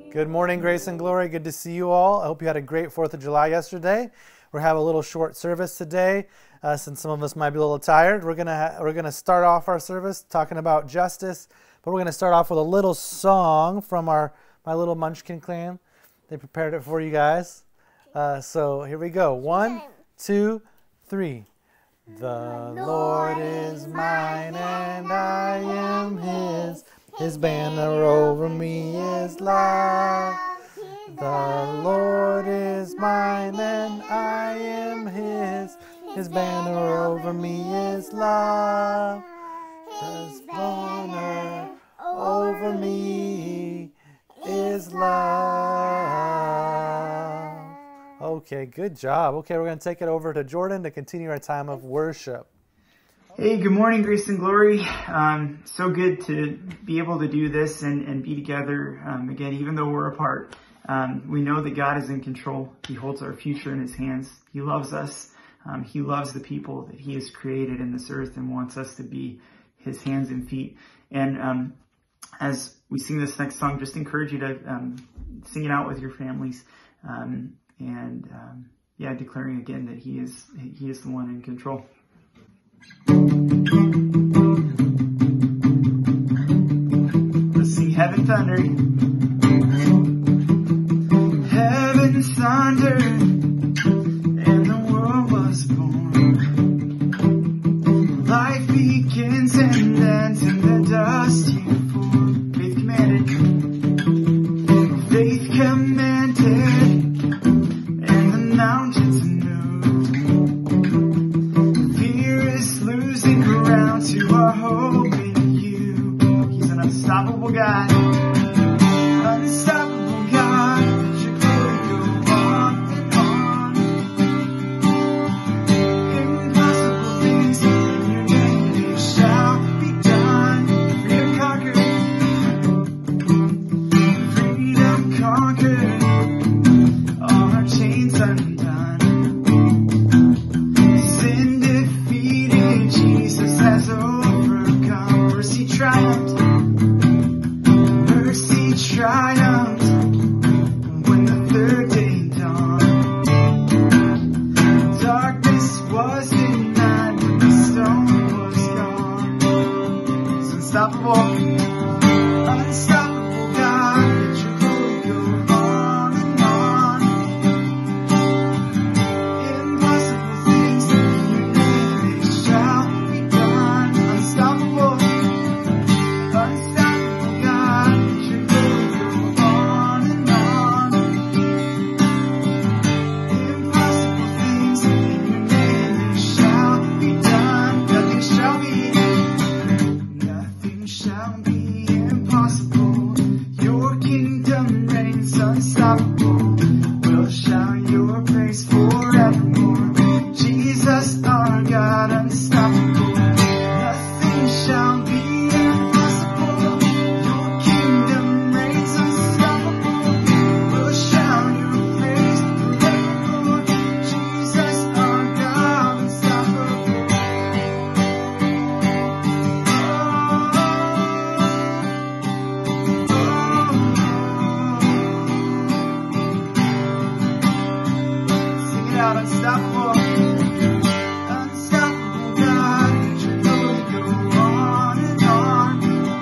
Good morning, Grace and Glory. Good to see you all. I hope you had a great 4th of July yesterday. We're having a little short service today, since some of us might be a little tired. We're gonna start off our service talking about justice, but we're gonna start off with a little song from my little Munchkin clan. They prepared it for you guys. So here we go. 1, 2, 3. The Lord is mine and I am His. His banner over me is love. The Lord is mine and I am His. His banner over me is love. His banner over me is love. Okay, good job. Okay, we're going to take it over to Jordan to continue our time of worship. Hey, good morning, Grace and Glory. So good to be able to do this and be together again, even though we're apart. We know that God is in control. He holds our future in His hands. He loves us. He loves the people that He has created in this earth and wants us to be His hands and feet. And as we sing this next song, just encourage you to sing it out with your families. Declaring again that He is the one in control. Let's sing Heaven Thunder. Heaven thundered and the world was born. Life begins and ends in the dust you form. Faith commanded. Faith commanded and the mountains moved. Fear is losing ground to our hope in you. He's an unstoppable God. Unstoppable God. Let your glory go on and on. Impossible things in your name, they shall be done. Freedom conquered. All our chains undone. Sin defeated, Jesus has overcome. Mercy triumphed. Mercy triumphed when the third day dawned. Darkness was denied when the stone was gone. It's unstoppable. Unstoppable God, let your glory go on and on. Impossible things in your name, they shall be done. Unstoppable. Unstoppable God, let your glory go on and on. Impossible things in your name, they shall be done. Nothing shall be impossible. Your kingdom reigns unstoppable. We'll shout your praise forevermore. Jesus, our God, unstoppable. Nothing shall be impossible. Your kingdom reigns unstoppable. We'll shout your praise forevermore. Jesus, our God, unstoppable. Sing it out, unstoppable. Unstoppable God, let your glory go on and on.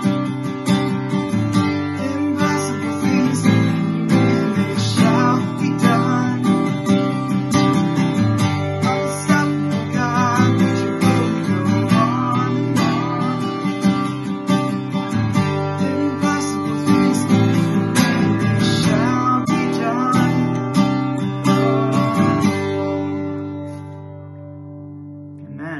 Impossible things in your name, they shall be done. Unstoppable God, let your glory go on and on. Impossible things in your name, they shall be done. Amen.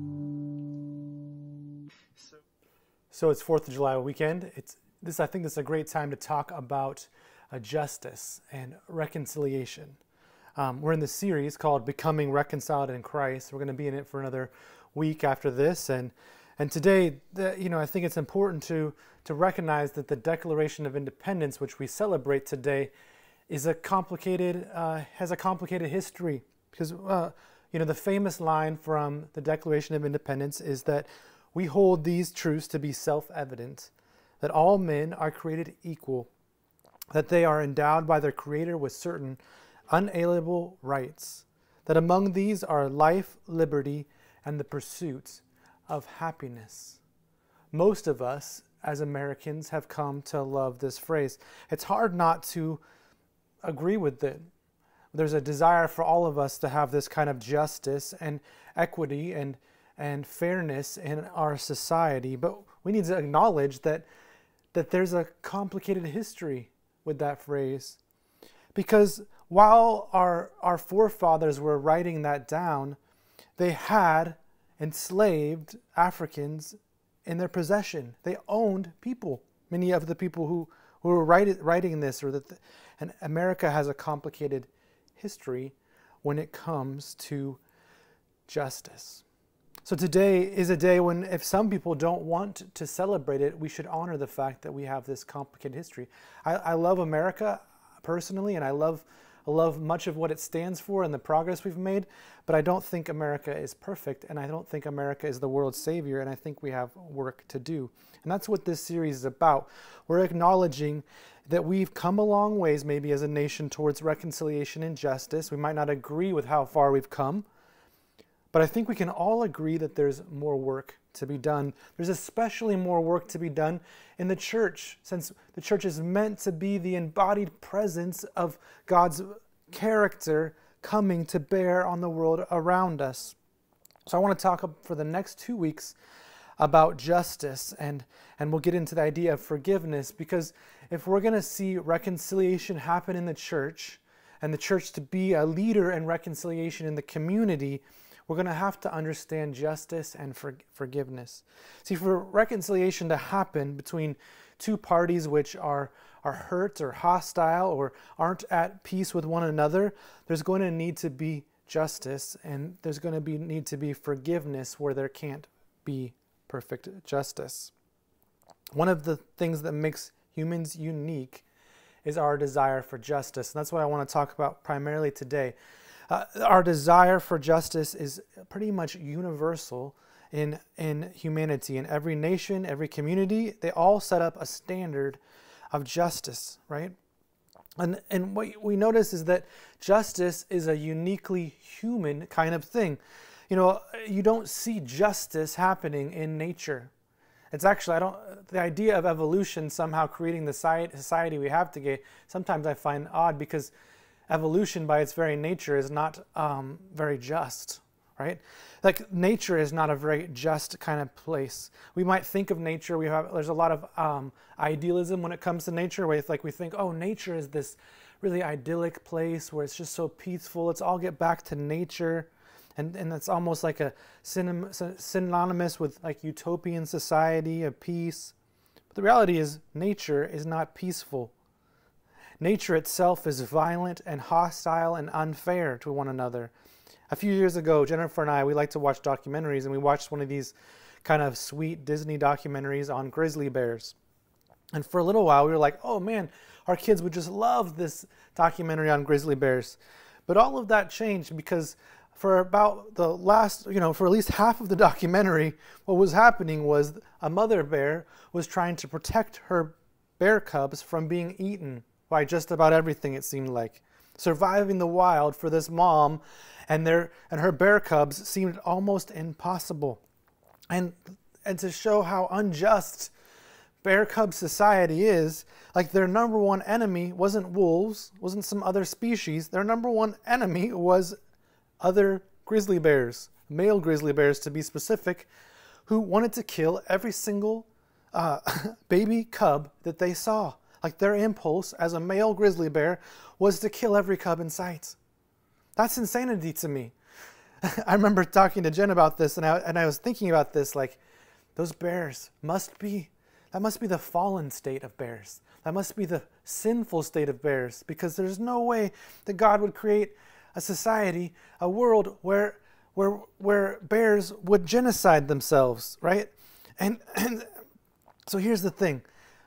So it's 4th of July weekend. I think this is a great time to talk about justice and reconciliation. We're in this series called Becoming Reconciled in Christ. We're going to be in it for another week after this. And today, I think it's important to recognize that the Declaration of Independence, which we celebrate today, has a complicated history. Because the famous line from the Declaration of Independence is that we hold these truths to be self-evident, that all men are created equal that they are endowed by their Creator with certain unalienable rights, that among these are life, liberty, and the pursuit of happiness. Most of us, as Americans, have come to love this phrase. It's hard not to agree with it. There's a desire for all of us to have this kind of justice and equity and fairness in our society, but we need to acknowledge that there's a complicated history with that phrase. Because while our forefathers were writing that down, they had enslaved Africans in their possession. They owned people. Many of the people who were writing this, and America has a complicated history when it comes to justice. So today is a day when, if some people don't want to celebrate it, we should honor the fact that we have this complicated history. I love America personally, and I love much of what it stands for and the progress we've made, but I don't think America is perfect, and I don't think America is the world's savior, and I think we have work to do. And that's what this series is about. We're acknowledging that we've come a long ways, maybe as a nation, towards reconciliation and justice. We might not agree with how far we've come, but I think we can all agree that there's more work to be done. There's especially more work to be done in the church, since the church is meant to be the embodied presence of God's character coming to bear on the world around us. So I want to talk for the next 2 weeks about justice, and we'll get into the idea of forgiveness, because if we're going to see reconciliation happen in the church, and the church to be a leader in reconciliation in the community, we're going to have to understand justice and forgiveness. See, for reconciliation to happen between two parties which are hurt or hostile or aren't at peace with one another, there's going to need to be justice, and there's going to need to be forgiveness where there can't be perfect justice. One of the things that makes humans unique is our desire for justice, and that's what I want to talk about primarily today. Our desire for justice is pretty much universal in humanity. In every nation, every community, they all set up a standard of justice, right? And what we notice is that justice is a uniquely human kind of thing. You know, you don't see justice happening in nature. It's actually, the idea of evolution somehow creating the society we have today, sometimes I find odd, because evolution by its very nature is not very just, right? Like, nature is not a very just kind of place. We might think of nature, there's a lot of idealism when it comes to nature, where we think, oh, nature is this really idyllic place where it's just so peaceful, let's all get back to nature. And that's almost like a synonymous with like utopian society of peace. But the reality is, nature is not peaceful. Nature itself is violent and hostile and unfair to one another. A few years ago, Jennifer and I, we like to watch documentaries, and we watched one of these kind of sweet Disney documentaries on grizzly bears. And for a little while, we were like, oh man, our kids would just love this documentary on grizzly bears. But all of that changed, because for about the last, for at least half of the documentary, what was happening was a mother bear was trying to protect her bear cubs from being eaten by just about everything, it seemed like. Surviving the wild for this mom and her bear cubs seemed almost impossible. And to show how unjust bear cub society is, like, their number one enemy wasn't wolves, wasn't some other species. Their number one enemy was other grizzly bears, male grizzly bears to be specific, who wanted to kill every single baby cub that they saw. Like, their impulse as a male grizzly bear was to kill every cub in sight. That's insanity to me. I remember talking to Jen about this, and I was thinking about this, like, those bears that must be the fallen state of bears. That must be the sinful state of bears, because there's no way that God would create a society, a world where bears would genocide themselves, right? And so here's the thing.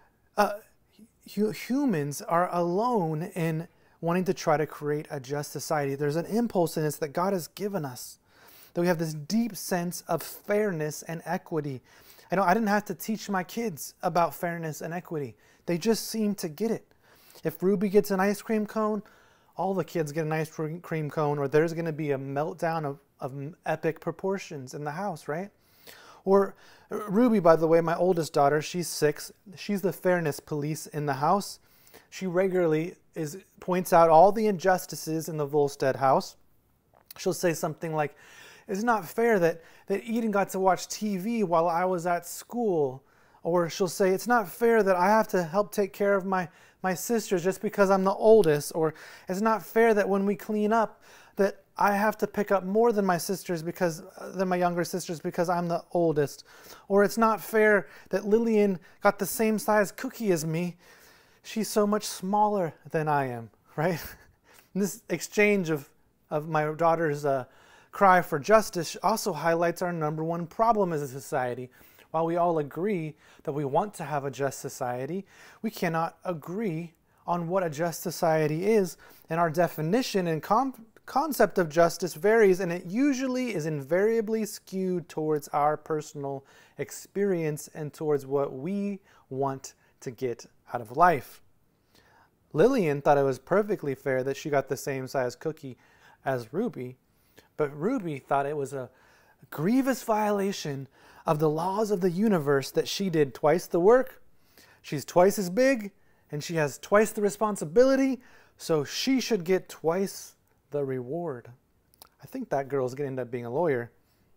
Humans are alone in wanting to try to create a just society. There's an impulse in us that God has given us, that we have this deep sense of fairness and equity. I didn't have to teach my kids about fairness and equity. They just seem to get it. If Ruby gets an ice cream cone, all the kids get an ice cream cone, or there's going to be a meltdown of epic proportions in the house, right? Or Ruby, by the way, my oldest daughter, she's 6. She's the fairness police in the house. She regularly points out all the injustices in the Volstead house. She'll say something like, it's not fair that Eden got to watch TV while I was at school. Or she'll say, it's not fair that I have to help take care of my sisters just because I'm the oldest. Or it's not fair that when we clean up that I have to pick up more than my younger sisters because I'm the oldest. Or it's not fair that Lillian got the same size cookie as me. She's so much smaller than I am, right? This exchange of my daughter's cry for justice also highlights our number one problem as a society. While we all agree that we want to have a just society, we cannot agree on what a just society is, and our definition and concept of justice varies, and it usually is invariably skewed towards our personal experience and towards what we want to get out of life. Lillian thought it was perfectly fair that she got the same size cookie as Ruby, but Ruby thought it was a grievous violation of the laws of the universe that she did twice the work, she's twice as big, and she has twice the responsibility, so she should get twice the reward. I think that girl's going to end up being a lawyer.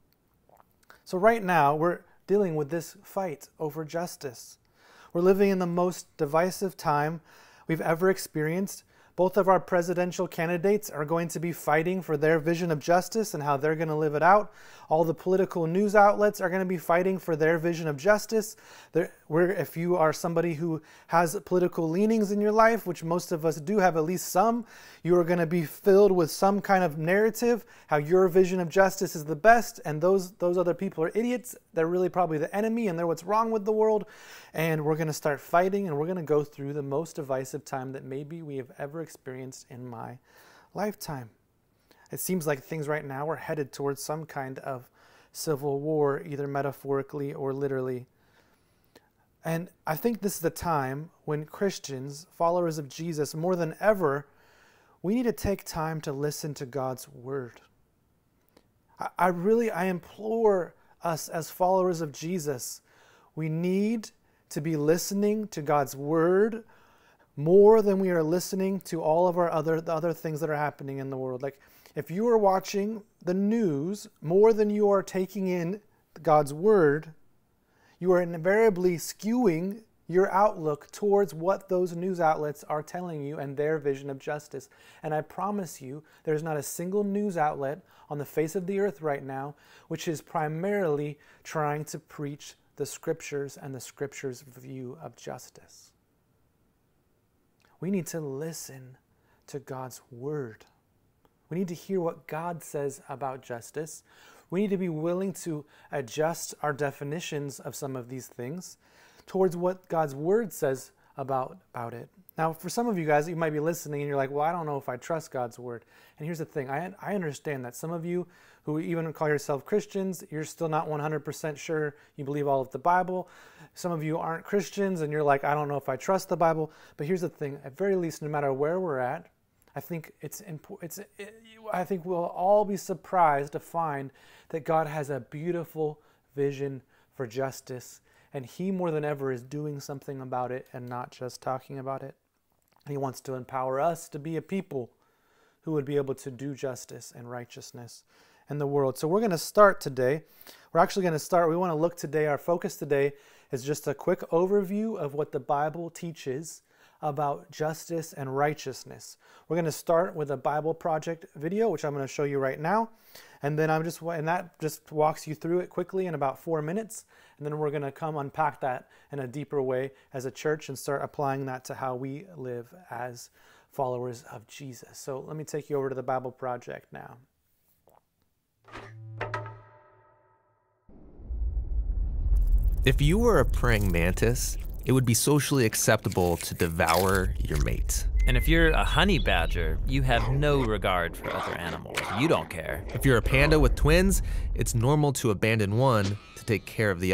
So right now, we're dealing with this fight over justice. We're living in the most divisive time we've ever experienced. Both of our presidential candidates are going to be fighting for their vision of justice and how they're going to live it out. All the political news outlets are going to be fighting for their vision of justice. If you are somebody who has political leanings in your life, which most of us do have at least some, you are going to be filled with some kind of narrative, how your vision of justice is the best, and those other people are idiots. They're really probably the enemy, and they're what's wrong with the world. And we're going to start fighting, and we're going to go through the most divisive time that maybe we have ever experienced in my lifetime. It seems like things right now are headed towards some kind of civil war, either metaphorically or literally. And I think this is the time when Christians, followers of Jesus, more than ever, we need to take time to listen to God's word. I implore us as followers of Jesus, we need to be listening to God's word more than we are listening to all of the other things that are happening in the world. Like, if you are watching the news more than you are taking in God's word, you are invariably skewing your outlook towards what those news outlets are telling you and their vision of justice. And I promise you, there's not a single news outlet on the face of the earth right now which is primarily trying to preach the scriptures and the scriptures' view of justice. We need to listen to God's word. We need to hear what God says about justice. We need to be willing to adjust our definitions of some of these things towards what God's word says about it. Now, for some of you guys, you might be listening and you're like, well, I don't know if I trust God's word. And here's the thing. I understand that some of you who even call yourself Christians, you're still not 100% sure you believe all of the Bible. Some of you aren't Christians and you're like, I don't know if I trust the Bible. But here's the thing. At very least, no matter where we're at, I think I think we'll all be surprised to find that God has a beautiful vision for justice, and He more than ever is doing something about it and not just talking about it. He wants to empower us to be a people who would be able to do justice and righteousness in the world. So we're going to start today. We want to look today, our focus today is just a quick overview of what the Bible teaches about justice and righteousness. We're going to start with a Bible Project video, which I'm going to show you right now. And then that just walks you through it quickly in about 4 minutes. And then we're going to come unpack that in a deeper way as a church and start applying that to how we live as followers of Jesus. So let me take you over to the Bible Project now. If you were a praying mantis, it would be socially acceptable to devour your mate. And if you're a honey badger, you have no regard for other animals. You don't care. If you're a panda with twins, it's normal to abandon one to take care of the other.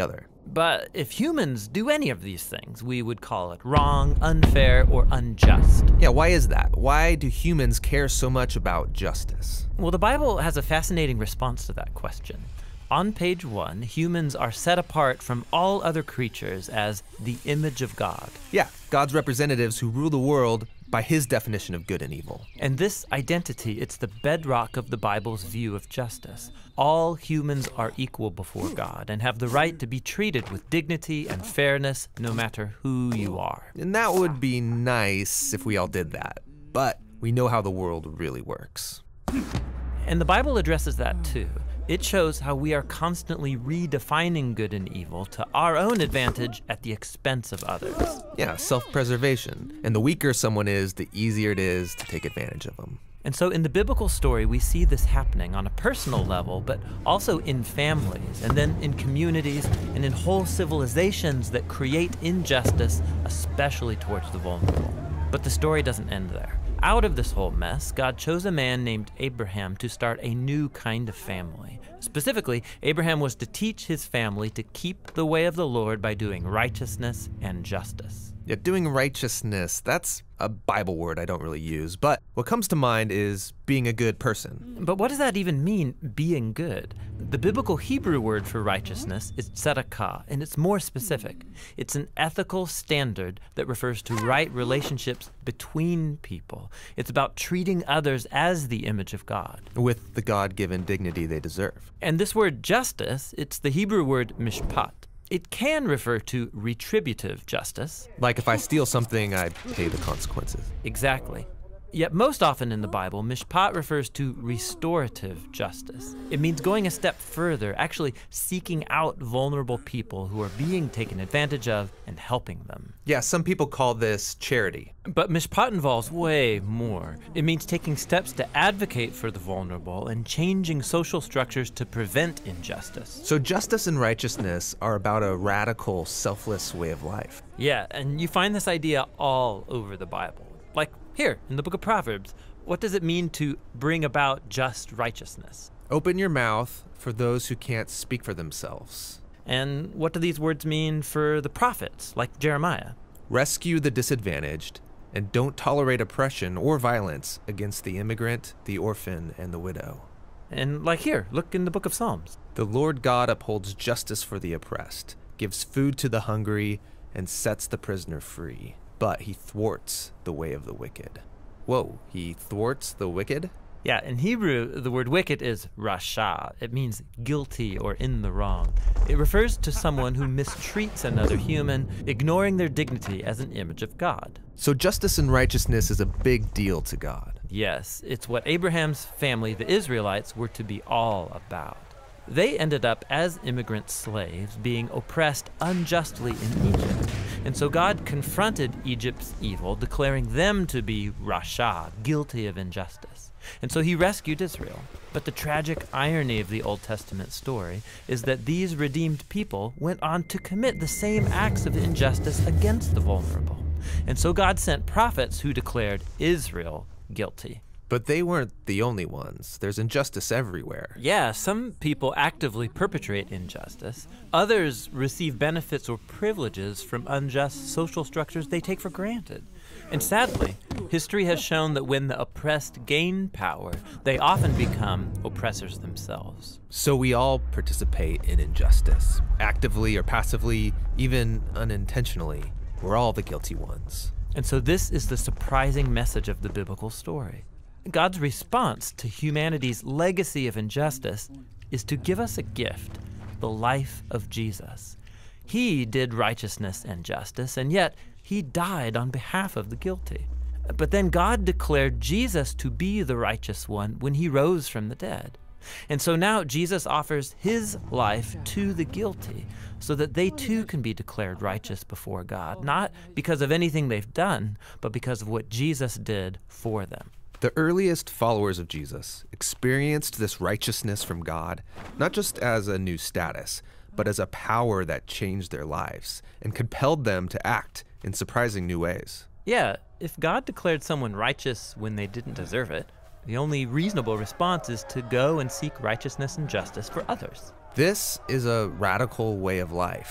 But if humans do any of these things, we would call it wrong, unfair, or unjust. Yeah, why is that? Why do humans care so much about justice? Well, the Bible has a fascinating response to that question. On page 1, humans are set apart from all other creatures as the image of God. Yeah, God's representatives who rule the world by his definition of good and evil. And this identity, it's the bedrock of the Bible's view of justice. All humans are equal before God and have the right to be treated with dignity and fairness no matter who you are. And that would be nice if we all did that. But we know how the world really works. And the Bible addresses that too. It shows how we are constantly redefining good and evil to our own advantage at the expense of others. Yeah, self-preservation. And the weaker someone is, the easier it is to take advantage of them. And so in the biblical story, we see this happening on a personal level, but also in families, and then in communities, and in whole civilizations that create injustice, especially towards the vulnerable. But the story doesn't end there. Out of this whole mess, God chose a man named Abraham to start a new kind of family. Specifically, Abraham was to teach his family to keep the way of the Lord by doing righteousness and justice. Yeah, doing righteousness, that's a Bible word I don't really use, but what comes to mind is being a good person. But what does that even mean, being good? The biblical Hebrew word for righteousness is tzedakah, and it's more specific. It's an ethical standard that refers to right relationships between people. It's about treating others as the image of God, With the God-given dignity they deserve. And this word justice, it's the Hebrew word mishpat. It can refer to retributive justice. Like if I steal something, I pay the consequences. Exactly. Yet most often in the Bible, mishpat refers to restorative justice. It means going a step further, actually seeking out vulnerable people who are being taken advantage of and helping them. Yeah, some people call this charity. But mishpat involves way more. It means taking steps to advocate for the vulnerable and changing social structures to prevent injustice. So justice and righteousness are about a radical, selfless way of life. Yeah, and you find this idea all over the Bible. Like here, in the book of Proverbs, what does it mean to bring about just righteousness? Open your mouth for those who can't speak for themselves. And what do these words mean for the prophets, like Jeremiah? Rescue the disadvantaged, and don't tolerate oppression or violence against the immigrant, the orphan, and the widow. And like here, look in the book of Psalms. The Lord God upholds justice for the oppressed, gives food to the hungry, and sets the prisoner free. But he thwarts the way of the wicked. Whoa, he thwarts the wicked? Yeah, in Hebrew, the word wicked is rasha. It means guilty or in the wrong. It refers to someone who mistreats another human, ignoring their dignity as an image of God. So justice and righteousness is a big deal to God. Yes, it's what Abraham's family, the Israelites, were to be all about. They ended up as immigrant slaves being oppressed unjustly in Egypt. And so God confronted Egypt's evil, declaring them to be rasha, guilty of injustice. And so he rescued Israel. But the tragic irony of the Old Testament story is that these redeemed people went on to commit the same acts of injustice against the vulnerable. And so God sent prophets who declared Israel guilty. But they weren't the only ones. There's injustice everywhere. Yeah, some people actively perpetrate injustice. Others receive benefits or privileges from unjust social structures they take for granted. And sadly, history has shown that when the oppressed gain power, they often become oppressors themselves. So we all participate in injustice, actively or passively, even unintentionally. We're all the guilty ones. And so this is the surprising message of the biblical story. God's response to humanity's legacy of injustice is to give us a gift, the life of Jesus. He did righteousness and justice, and yet he died on behalf of the guilty. But then God declared Jesus to be the righteous one when he rose from the dead. And so now Jesus offers his life to the guilty so that they too can be declared righteous before God, not because of anything they've done, but because of what Jesus did for them. The earliest followers of Jesus experienced this righteousness from God, not just as a new status, but as a power that changed their lives and compelled them to act in surprising new ways. Yeah, if God declared someone righteous when they didn't deserve it, the only reasonable response is to go and seek righteousness and justice for others. This is a radical way of life.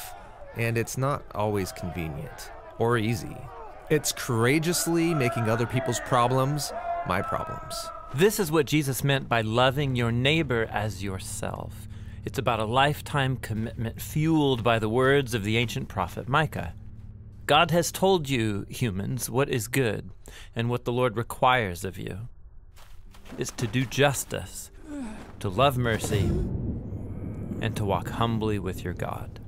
And it's not always convenient or easy. It's courageously making other people's problems my problems. This is what Jesus meant by loving your neighbor as yourself. It's about a lifetime commitment fueled by the words of the ancient prophet Micah. God has told you, humans, what is good, and what the Lord requires of you is to do justice, to love mercy, and to walk humbly with your God.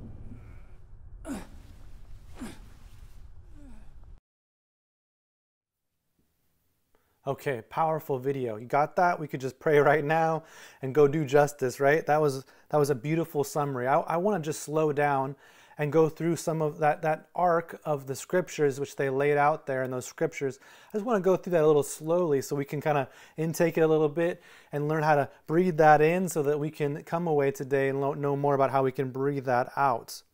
Okay, powerful video. You got that? We could just pray right now and go do justice, right? That was a beautiful summary. I want to just slow down and go through some of that arc of the scriptures which they laid out there in those scriptures. I just want to go through that a little slowly so we can kind of intake it a little bit and learn how to breathe that in so that we can come away today and know more about how we can breathe that out.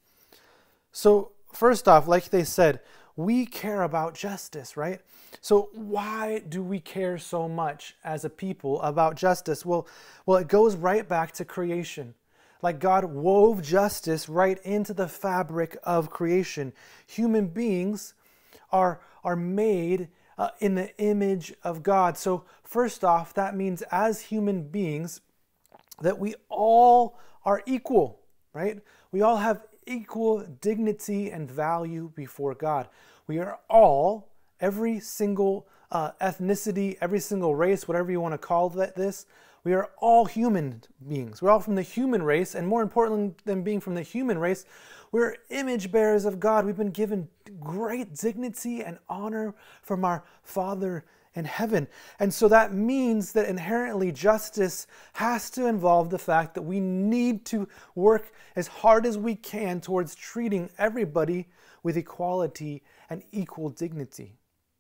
So first off, like they said, we care about justice, right? So why do we care so much as a people about justice? Well, it goes right back to creation. Like God wove justice right into the fabric of creation. Human beings are made in the image of God. So first off, that means as human beings that we all are equal, right? We all have equal dignity and value before God. We are all, every single ethnicity, every single race, whatever you want to call this, we are all human beings. We're all from the human race, and more important than being from the human race, we're image bearers of God. We've been given great dignity and honor from our Father in heaven. And so that means that inherently justice has to involve the fact that we need to work as hard as we can towards treating everybody with equality and equal dignity.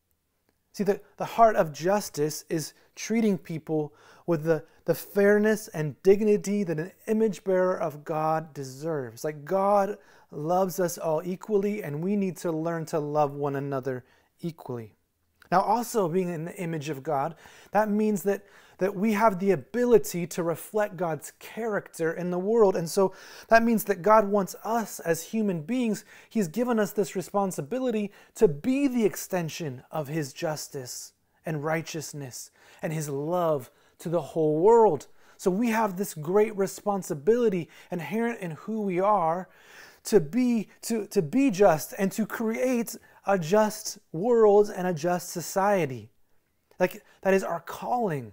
See, the heart of justice is treating people with the fairness and dignity that an image bearer of God deserves. Like God loves us all equally, and we need to learn to love one another equally. Now, also being in the image of God, that means that we have the ability to reflect God's character in the world. And so that means that God wants us as human beings, He's given us this responsibility to be the extension of His justice and righteousness and His love to the whole world. So we have this great responsibility inherent in who we are to be just and to create a just world and a just society. Like that is our calling.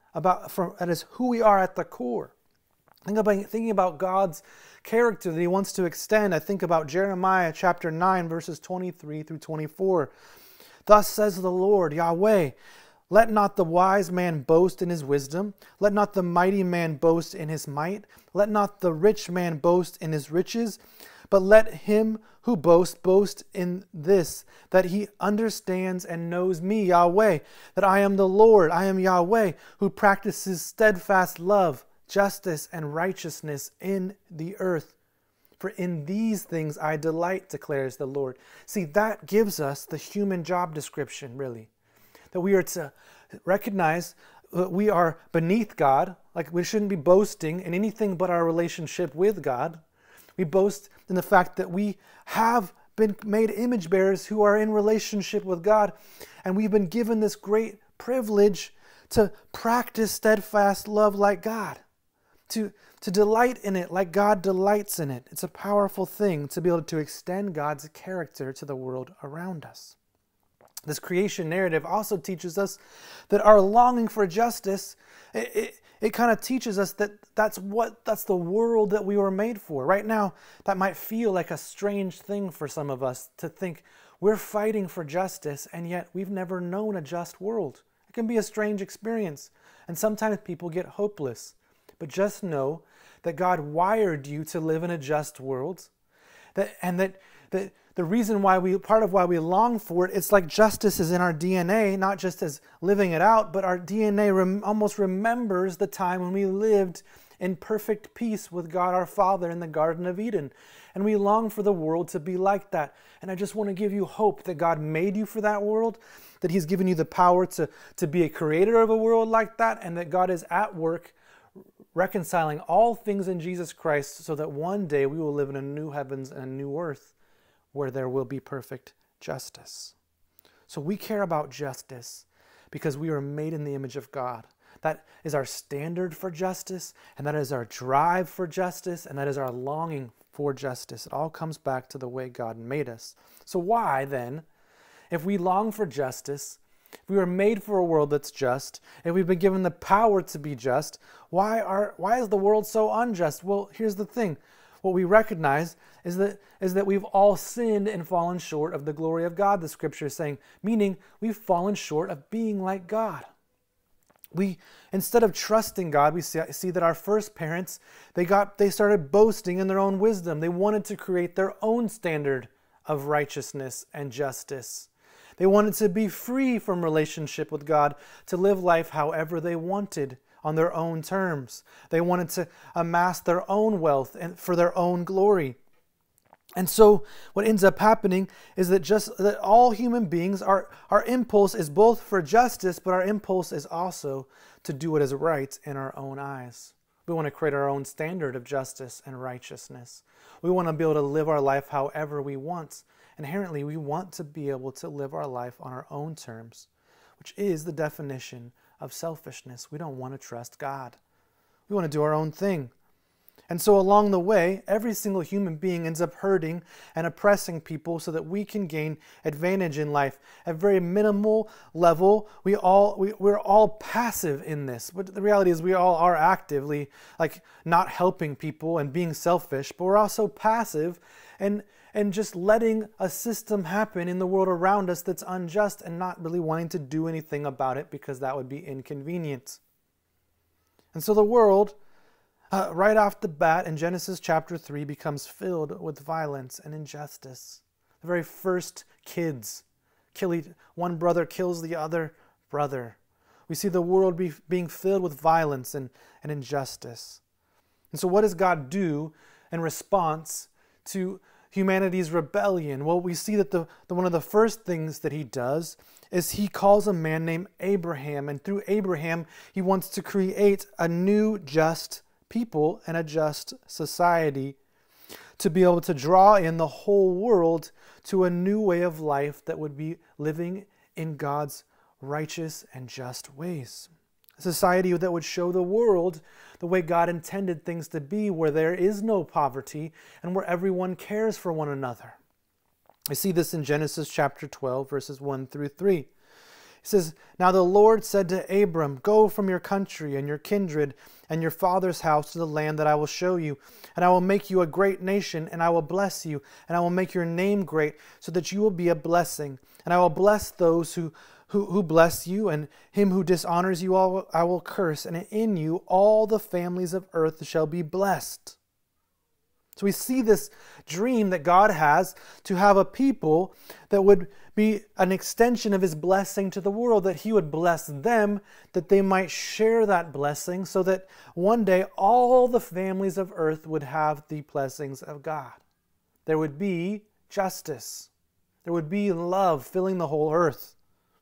That is who we are at the core. Thinking about God's character that He wants to extend, I think about Jeremiah chapter 9, verses 23 through 24. Thus says the Lord, Yahweh, let not the wise man boast in his wisdom. Let not the mighty man boast in his might. Let not the rich man boast in his riches. But let him who boasts boast in this, that he understands and knows me, Yahweh, that I am the Lord, I am Yahweh, who practices steadfast love, justice, and righteousness in the earth. For in these things I delight, declares the Lord. See, that gives us the human job description, really. That we are to recognize that we are beneath God, like we shouldn't be boasting in anything but our relationship with God. We boast in the fact that we have been made image bearers who are in relationship with God, and we've been given this great privilege to practice steadfast love like God, to delight in it like God delights in it. It's a powerful thing to be able to extend God's character to the world around us. This creation narrative also teaches us that our longing for justice, it kind of teaches us that that's the world that we were made for. Right now, that might feel like a strange thing for some of us to think we're fighting for justice, and yet we've never known a just world. It can be a strange experience, and sometimes people get hopeless. But just know that God wired you to live in a just world, and that the reason why part of why we long for it, it's like justice is in our DNA, not just as living it out, but our DNA almost remembers the time when we lived in perfect peace with God our Father in the Garden of Eden. And we long for the world to be like that. And I just want to give you hope that God made you for that world, that He's given you the power to be a creator of a world like that, and that God is at work reconciling all things in Jesus Christ so that one day we will live in a new heavens and a new earth where there will be perfect justice. So we care about justice because we are made in the image of God. That is our standard for justice, and that is our drive for justice, and that is our longing for justice. It all comes back to the way God made us. So why then, if we long for justice, if we were made for a world that's just, if we've been given the power to be just, why is the world so unjust? Well, here's the thing. What we recognize is that we've all sinned and fallen short of the glory of God, the scripture is saying, meaning we've fallen short of being like God. Instead of trusting God, we see that our first parents, they started boasting in their own wisdom. They wanted to create their own standard of righteousness and justice. They wanted to be free from relationship with God, to live life however they wanted on their own terms. They wanted to amass their own wealth and for their own glory. And so what ends up happening is that all human beings, our impulse is both for justice, but our impulse is also to do what is right in our own eyes. We want to create our own standard of justice and righteousness. We want to be able to live our life however we want. Inherently, we want to be able to live our life on our own terms, which is the definition of selfishness. We don't want to trust God. We want to do our own thing. And so along the way, every single human being ends up hurting and oppressing people so that we can gain advantage in life. At a very minimal level, we're all passive in this. But the reality is we all are actively not helping people and being selfish, but we're also passive and just letting a system happen in the world around us that's unjust and not really wanting to do anything about it because that would be inconvenient. And so the world, right off the bat in Genesis chapter 3, becomes filled with violence and injustice. The very first kids, one brother kills the other brother. We see the world being filled with violence and injustice. And so what does God do in response to humanity's rebellion? Well, we see that one of the first things that he does is he calls a man named Abraham. And through Abraham, he wants to create a new just people and a just society to be able to draw in the whole world to a new way of life that would be living in God's righteous and just ways. A society that would show the world the way God intended things to be, where there is no poverty and where everyone cares for one another. I see this in Genesis chapter 12, verses 1 through 3. It says, "Now the Lord said to Abram, go from your country and your kindred and your father's house to the land that I will show you. And I will make you a great nation, and I will bless you, and I will make your name great, so that you will be a blessing. And I will bless those who bless you, and him who dishonors you I will curse. And in you all the families of earth shall be blessed." So we see this dream that God has to have a people that would be an extension of his blessing to the world, that he would bless them, that they might share that blessing, so that one day all the families of earth would have the blessings of God. There would be justice. There would be love filling the whole earth.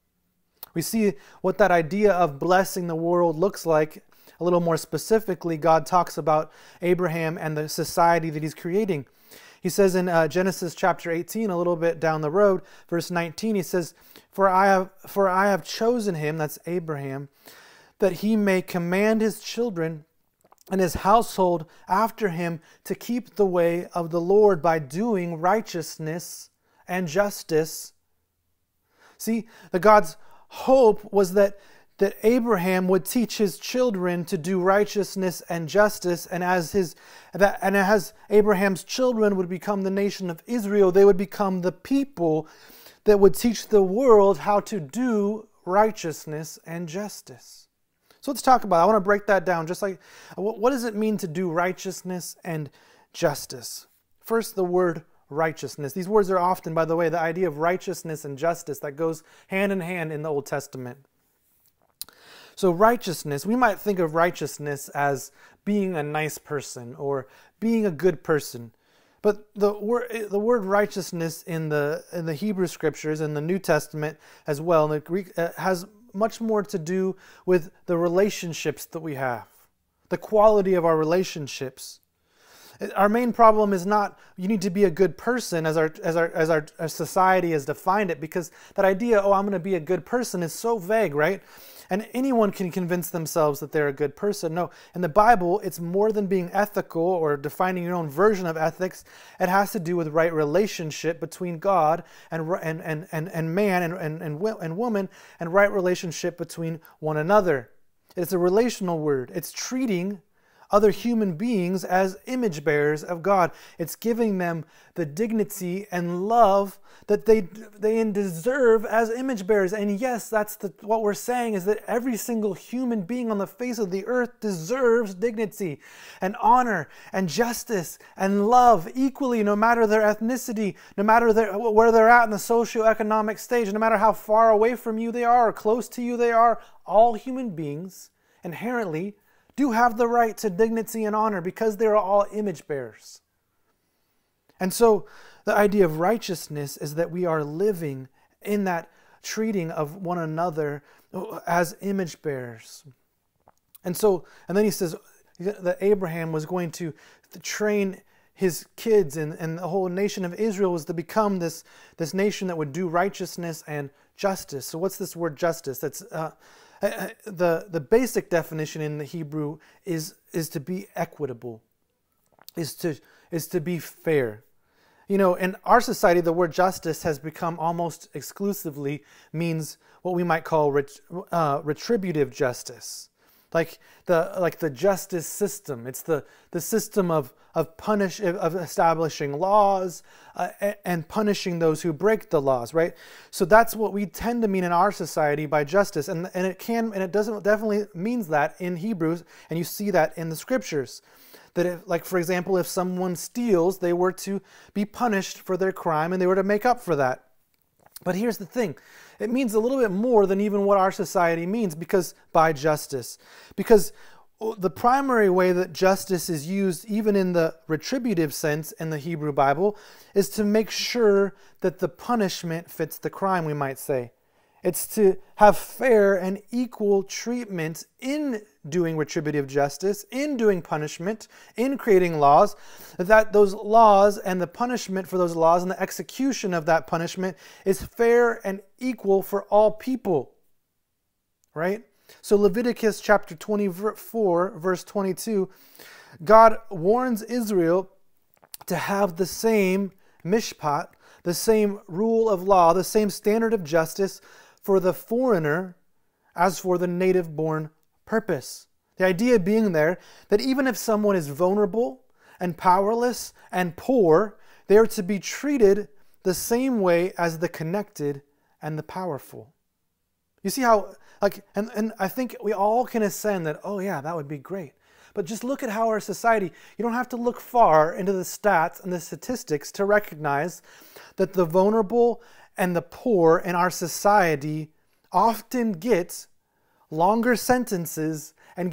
We see what that idea of blessing the world looks like. A little more specifically, God talks about Abraham and the society that he's creating. He says in Genesis chapter 18, a little bit down the road, verse 19, he says, For I have chosen him," that's Abraham, "that he may command his children and his household after him to keep the way of the Lord by doing righteousness and justice." See, God's hope was that Abraham would teach his children to do righteousness and justice, and as Abraham's children would become the nation of Israel, they would become the people that would teach the world how to do righteousness and justice. So let's talk about it. I want to break that down. Just like, what does it mean to do righteousness and justice? First, the word righteousness. These words are often, by the way, the idea of righteousness and justice that goes hand in hand in the Old Testament. So righteousness, we might think of righteousness as being a nice person or being a good person. But the word righteousness in the Hebrew Scriptures, in the New Testament as well, in the Greek, has much more to do with the relationships that we have. the quality of our relationships. Our main problem is not you need to be a good person as our society has defined it, because that idea, oh, I'm going to be a good person, is so vague, right? And anyone can convince themselves that they're a good person. No, in the Bible, it's more than being ethical or defining your own version of ethics. It has to do with right relationship between God and man and woman, and right relationship between one another. It's a relational word. It's treating other human beings as image bearers of God. It's giving them the dignity and love that they deserve as image bearers. And yes, that's what we're saying, is that every single human being on the face of the earth deserves dignity and honor and justice and love equally, no matter their ethnicity, no matter where they're at in the socioeconomic stage, no matter how far away from you they are or close to you they are. All human beings inherently do have the right to dignity and honor because they're all image bearers. And so the idea of righteousness is that we are living in that treating of one another as image bearers. And then he says that Abraham was going to train his kids, and the whole nation of Israel was to become this nation that would do righteousness and justice. So what's this word justice? That's the basic definition in the Hebrew is to be equitable, is to be fair. You know, in our society, the word justice has become almost exclusively means what we might call retributive justice, like the justice system. It's the system of establishing laws and punishing those who break the laws, right? So that's what we tend to mean in our society by justice, and it definitely means that in Hebrews, and you see that in the scriptures. That if, like for example, if someone steals, they were to be punished for their crime, and they were to make up for that. But here's the thing. It means a little bit more than even what our society means, because by justice. Because the primary way that justice is used, even in the retributive sense in the Hebrew Bible, is to make sure that the punishment fits the crime, we might say. It's to have fair and equal treatment in doing retributive justice, in doing punishment, in creating laws, that those laws and the punishment for those laws and the execution of that punishment is fair and equal for all people, right? So Leviticus chapter 24, verse 22, God warns Israel to have the same mishpat, the same rule of law, the same standard of justice for the foreigner as for the native-born purpose. The idea being there that even if someone is vulnerable and powerless and poor, they are to be treated the same way as the connected and the powerful. You see how, and I think we all can ascend that, oh yeah, that would be great. But just look at how our society, you don't have to look far into the stats and the statistics to recognize that the vulnerable and the poor in our society often get longer sentences and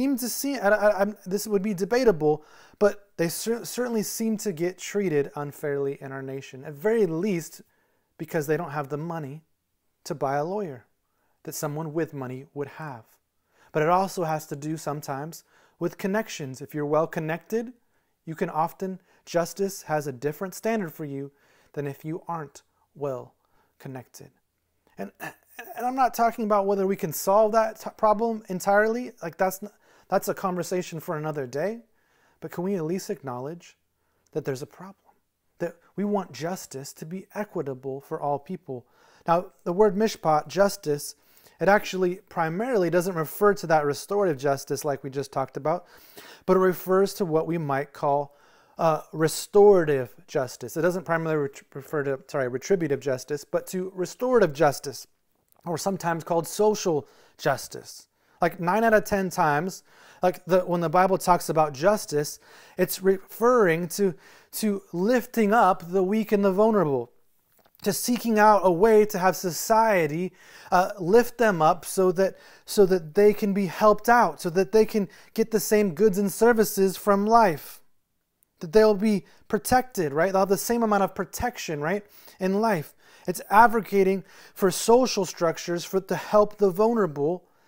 this would be debatable, but they certainly seem to get treated unfairly in our nation, at very least because they don't have the money to buy a lawyer that someone with money would have. But it also has to do sometimes with connections. If you're well connected, you can often, justice has a different standard for you than if you aren't well connected. And I'm not talking about whether we can solve that problem entirely. Like that's a conversation for another day. But can we at least acknowledge that there's a problem? That we want justice to be equitable for all people. Now, the word mishpat, justice, it actually primarily doesn't refer to that restorative justice like we just talked about, but it refers to what we might call restorative justice. It doesn't primarily refer to, retributive justice, but to restorative justice, or sometimes called social justice. Like 9 out of 10 times, when the Bible talks about justice, it's referring to lifting up the weak and the vulnerable, to seeking out a way to have society lift them up so that they can be helped out, so that they can get the same goods and services from life, that they'll be protected, right? They'll have the same amount of protection, right, in life. It's advocating for social structures to help the vulnerable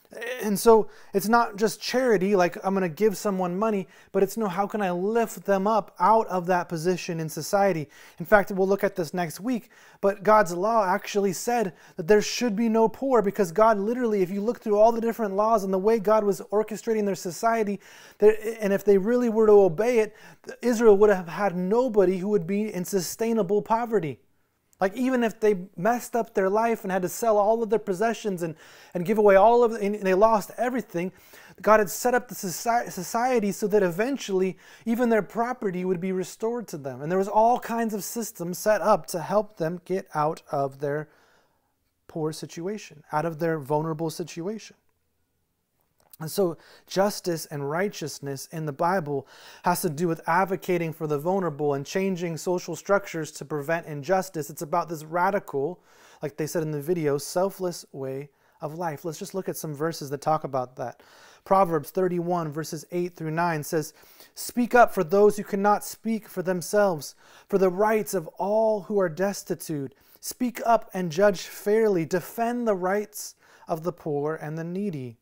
And so it's not just charity, like I'm going to give someone money, but it's no, how can I lift them up out of that position in society? In fact, we'll look at this next week, but God's law actually said that there should be no poor, because God literally, if you look through all the different laws and the way God was orchestrating their society, and if they really were to obey it, Israel would have had nobody who would be in sustainable poverty. Like even if they messed up their life and had to sell all of their possessions and give away all of it, and they lost everything, God had set up the society so that eventually even their property would be restored to them. And there was all kinds of systems set up to help them get out of their poor situation, out of their vulnerable situation. And so justice and righteousness in the Bible has to do with advocating for the vulnerable and changing social structures to prevent injustice. It's about this radical, like they said in the video, selfless way of life. Let's just look at some verses that talk about that. Proverbs 31 verses 8 through 9 says, "Speak up for those who cannot speak for themselves, for the rights of all who are destitute. Speak up and judge fairly. Defend the rights of the poor and the needy."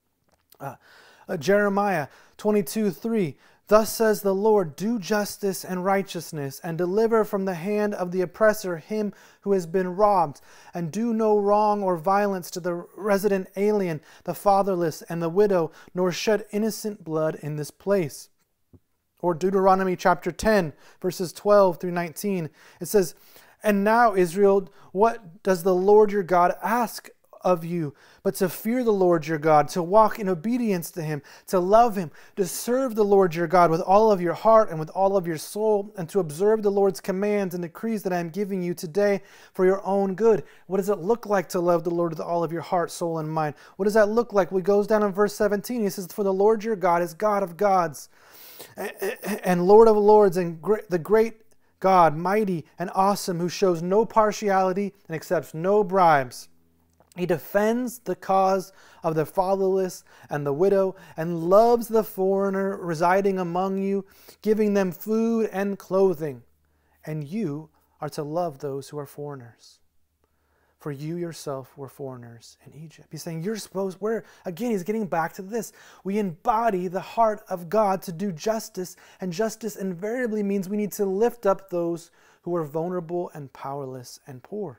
Jeremiah 22:3, "Thus says the Lord, do justice and righteousness, and deliver from the hand of the oppressor him who has been robbed, and do no wrong or violence to the resident alien, the fatherless, and the widow, nor shed innocent blood in this place." Or Deuteronomy chapter 10, verses 12 through 19, it says, "And now, Israel, what does the Lord your God ask of you, but to fear the Lord your God, to walk in obedience to him, to love him, to serve the Lord your God with all of your heart and with all of your soul, and to observe the Lord's commands and decrees that I am giving you today for your own good." What does it look like to love the Lord with all of your heart, soul, and mind? What does that look like? Well, it goes down in verse 17. He says, "For the Lord your God is God of gods and Lord of lords, and the great God, mighty and awesome, who shows no partiality and accepts no bribes. He defends the cause of the fatherless and the widow, and loves the foreigner residing among you, giving them food and clothing. And you are to love those who are foreigners, for you yourself were foreigners in Egypt." He's saying he's getting back to this. We embody the heart of God to do justice, and justice invariably means we need to lift up those who are vulnerable and powerless and poor.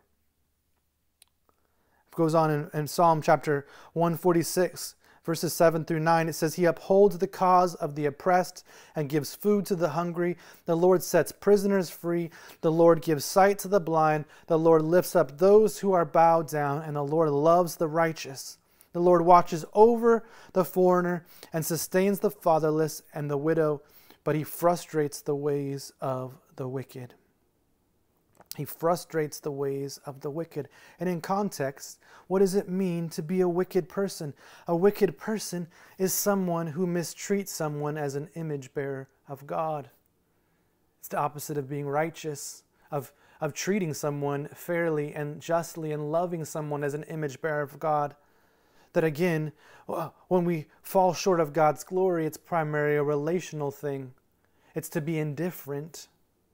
It goes on in Psalm chapter 146, verses 7 through 9. It says, "He upholds the cause of the oppressed and gives food to the hungry. The Lord sets prisoners free. The Lord gives sight to the blind. The Lord lifts up those who are bowed down, and the Lord loves the righteous. The Lord watches over the foreigner and sustains the fatherless and the widow, but he frustrates the ways of the wicked." He frustrates the ways of the wicked. And in context, what does it mean to be a wicked person? A wicked person is someone who mistreats someone as an image bearer of God. It's the opposite of being righteous, of treating someone fairly and justly and loving someone as an image bearer of God. That again, when we fall short of God's glory, it's primarily a relational thing. It's to be indifferent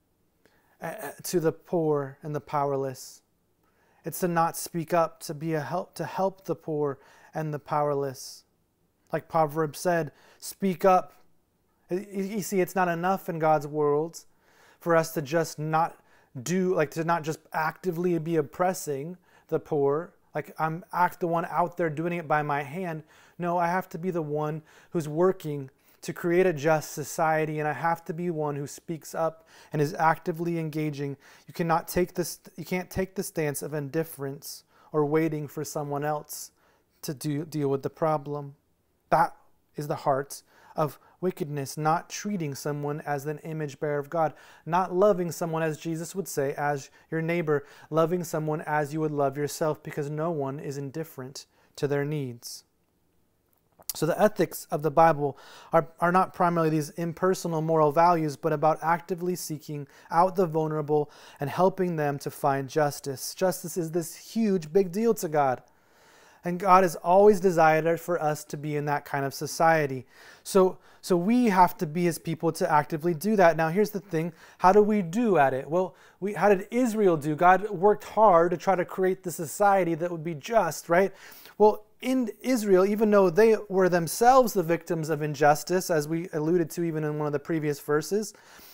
to the poor and the powerless. It's to not speak up, to be a help, to help the poor and the powerless. Like Proverbs said, speak up. You see, it's not enough in God's world for us to just not to not just actively be oppressing the poor. Like I'm the one out there doing it by my hand. No, I have to be the one who's working to create a just society, and I have to be one who speaks up and is actively engaging. You can't take the stance of indifference or waiting for someone else to deal with the problem. That is the heart of wickedness, not treating someone as an image bearer of God, not loving someone as Jesus would say, as your neighbor, loving someone as you would love yourself, because no one is indifferent to their needs. So the ethics of the Bible are not primarily these impersonal moral values, but about actively seeking out the vulnerable and helping them to find justice. Justice is this huge, big deal to God. And God has always desired for us to be in that kind of society. So we have to be his people to actively do that. Now here's the thing. How do we do at it? Well, how did Israel do? God worked hard to try to create the society that would be just, right? Well, in Israel, even though they were themselves the victims of injustice, as we alluded to even in one of the previous verses,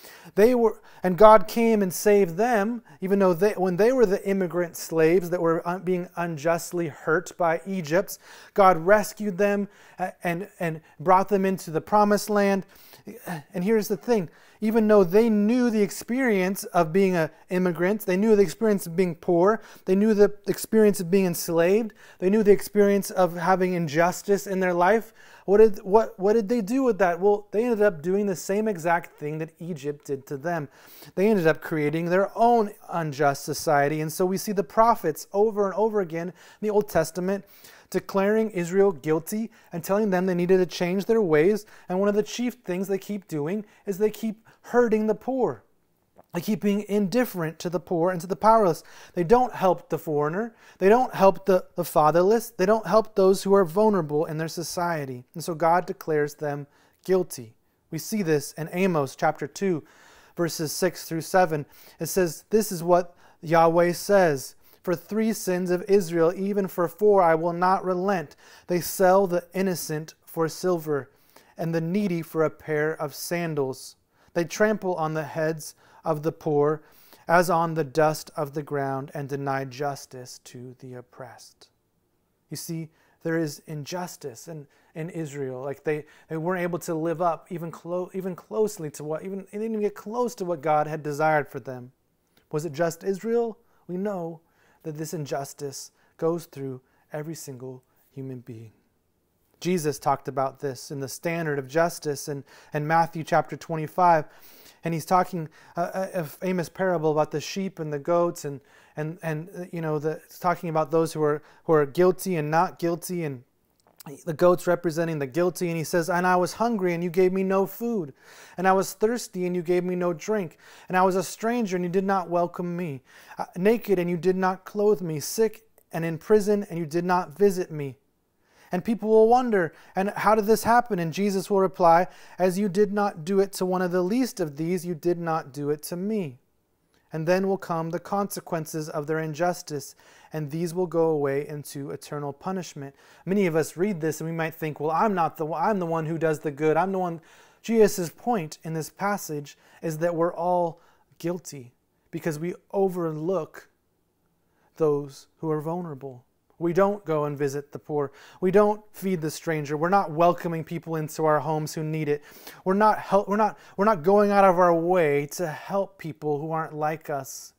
and God came and saved them, even though when they were the immigrant slaves that were being unjustly hurt by Egypt, God rescued them and brought them into the promised land. And here's the thing, even though they knew the experience of being an immigrant, they knew the experience of being poor, they knew the experience of being enslaved, they knew the experience of having injustice in their life, what did they do with that? Well, they ended up doing the same exact thing that Egypt did to them. They ended up creating their own unjust society. And so we see the prophets over and over again in the Old Testament declaring Israel guilty and telling them they needed to change their ways. And one of the chief things they keep doing is they keep hurting the poor. They keep being indifferent to the poor and to the powerless. They don't help the foreigner. They don't help the fatherless. They don't help those who are vulnerable in their society. And so God declares them guilty. We see this in Amos chapter 2, verses 6 through 7. It says, "This is what Yahweh says. For 3 sins of Israel, even for 4, I will not relent. They sell the innocent for silver, and the needy for a pair of sandals. They trample on the heads of the poor as on the dust of the ground, and deny justice to the oppressed." You see, there is injustice in Israel. Like they weren't able to live up even closely to they didn't even get close to what God had desired for them. Was it just Israel? We know that this injustice goes through every single human being. Jesus talked about this in the standard of justice in Matthew chapter 25. And he's talking a famous parable about the sheep and the goats, and it's talking about those who are guilty and not guilty, and the goats representing the guilty. And he says, "And I was hungry, and you gave me no food. And I was thirsty, and you gave me no drink. And I was a stranger, and you did not welcome me. Naked, and you did not clothe me. Sick and in prison, and you did not visit me." And people will wonder, and how did this happen? And Jesus will reply, "As you did not do it to one of the least of these, you did not do it to me." And then will come the consequences of their injustice, and these will go away into eternal punishment. Many of us read this and we might think, well, I'm the one who does the good. I'm the one. Jesus' point in this passage is that we're all guilty because we overlook those who are vulnerable. We don't go and visit the poor. We don't feed the stranger. We're not welcoming people into our homes who need it. We're not going out of our way to help people who aren't like us.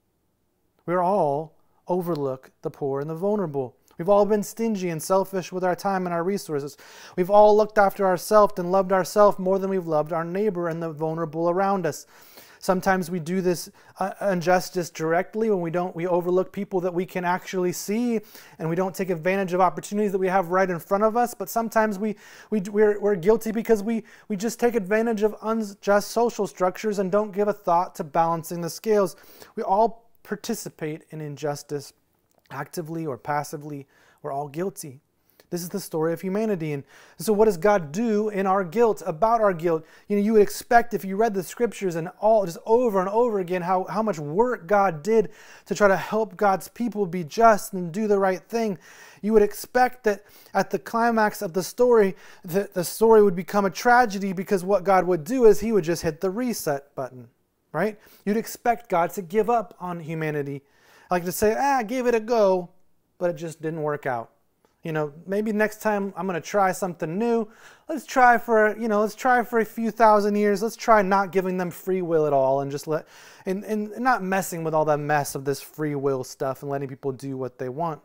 We're all overlook the poor and the vulnerable. We've all been stingy and selfish with our time and our resources. We've all looked after ourselves and loved ourselves more than we've loved our neighbor and the vulnerable around us. Sometimes we do this injustice directly when we overlook people that we can actually see, and we don't take advantage of opportunities that we have right in front of us. But sometimes we're guilty because we just take advantage of unjust social structures and don't give a thought to balancing the scales. We all participate in injustice actively or passively. We're all guilty. This is the story of humanity. And so what does God do in our guilt, about our guilt? You would expect if you read the scriptures and all just over and over again how much work God did to try to help God's people be just and do the right thing. You would expect that at the climax of the story, the story would become a tragedy because what God would do is he would just hit the reset button, right? You'd expect God to give up on humanity. Like to say, give it a go, but it just didn't work out. Maybe next time I'm going to try something new. Let's try for a few thousand years. Let's try not giving them free will at all and just and not messing with all that mess of this free will stuff and letting people do what they want.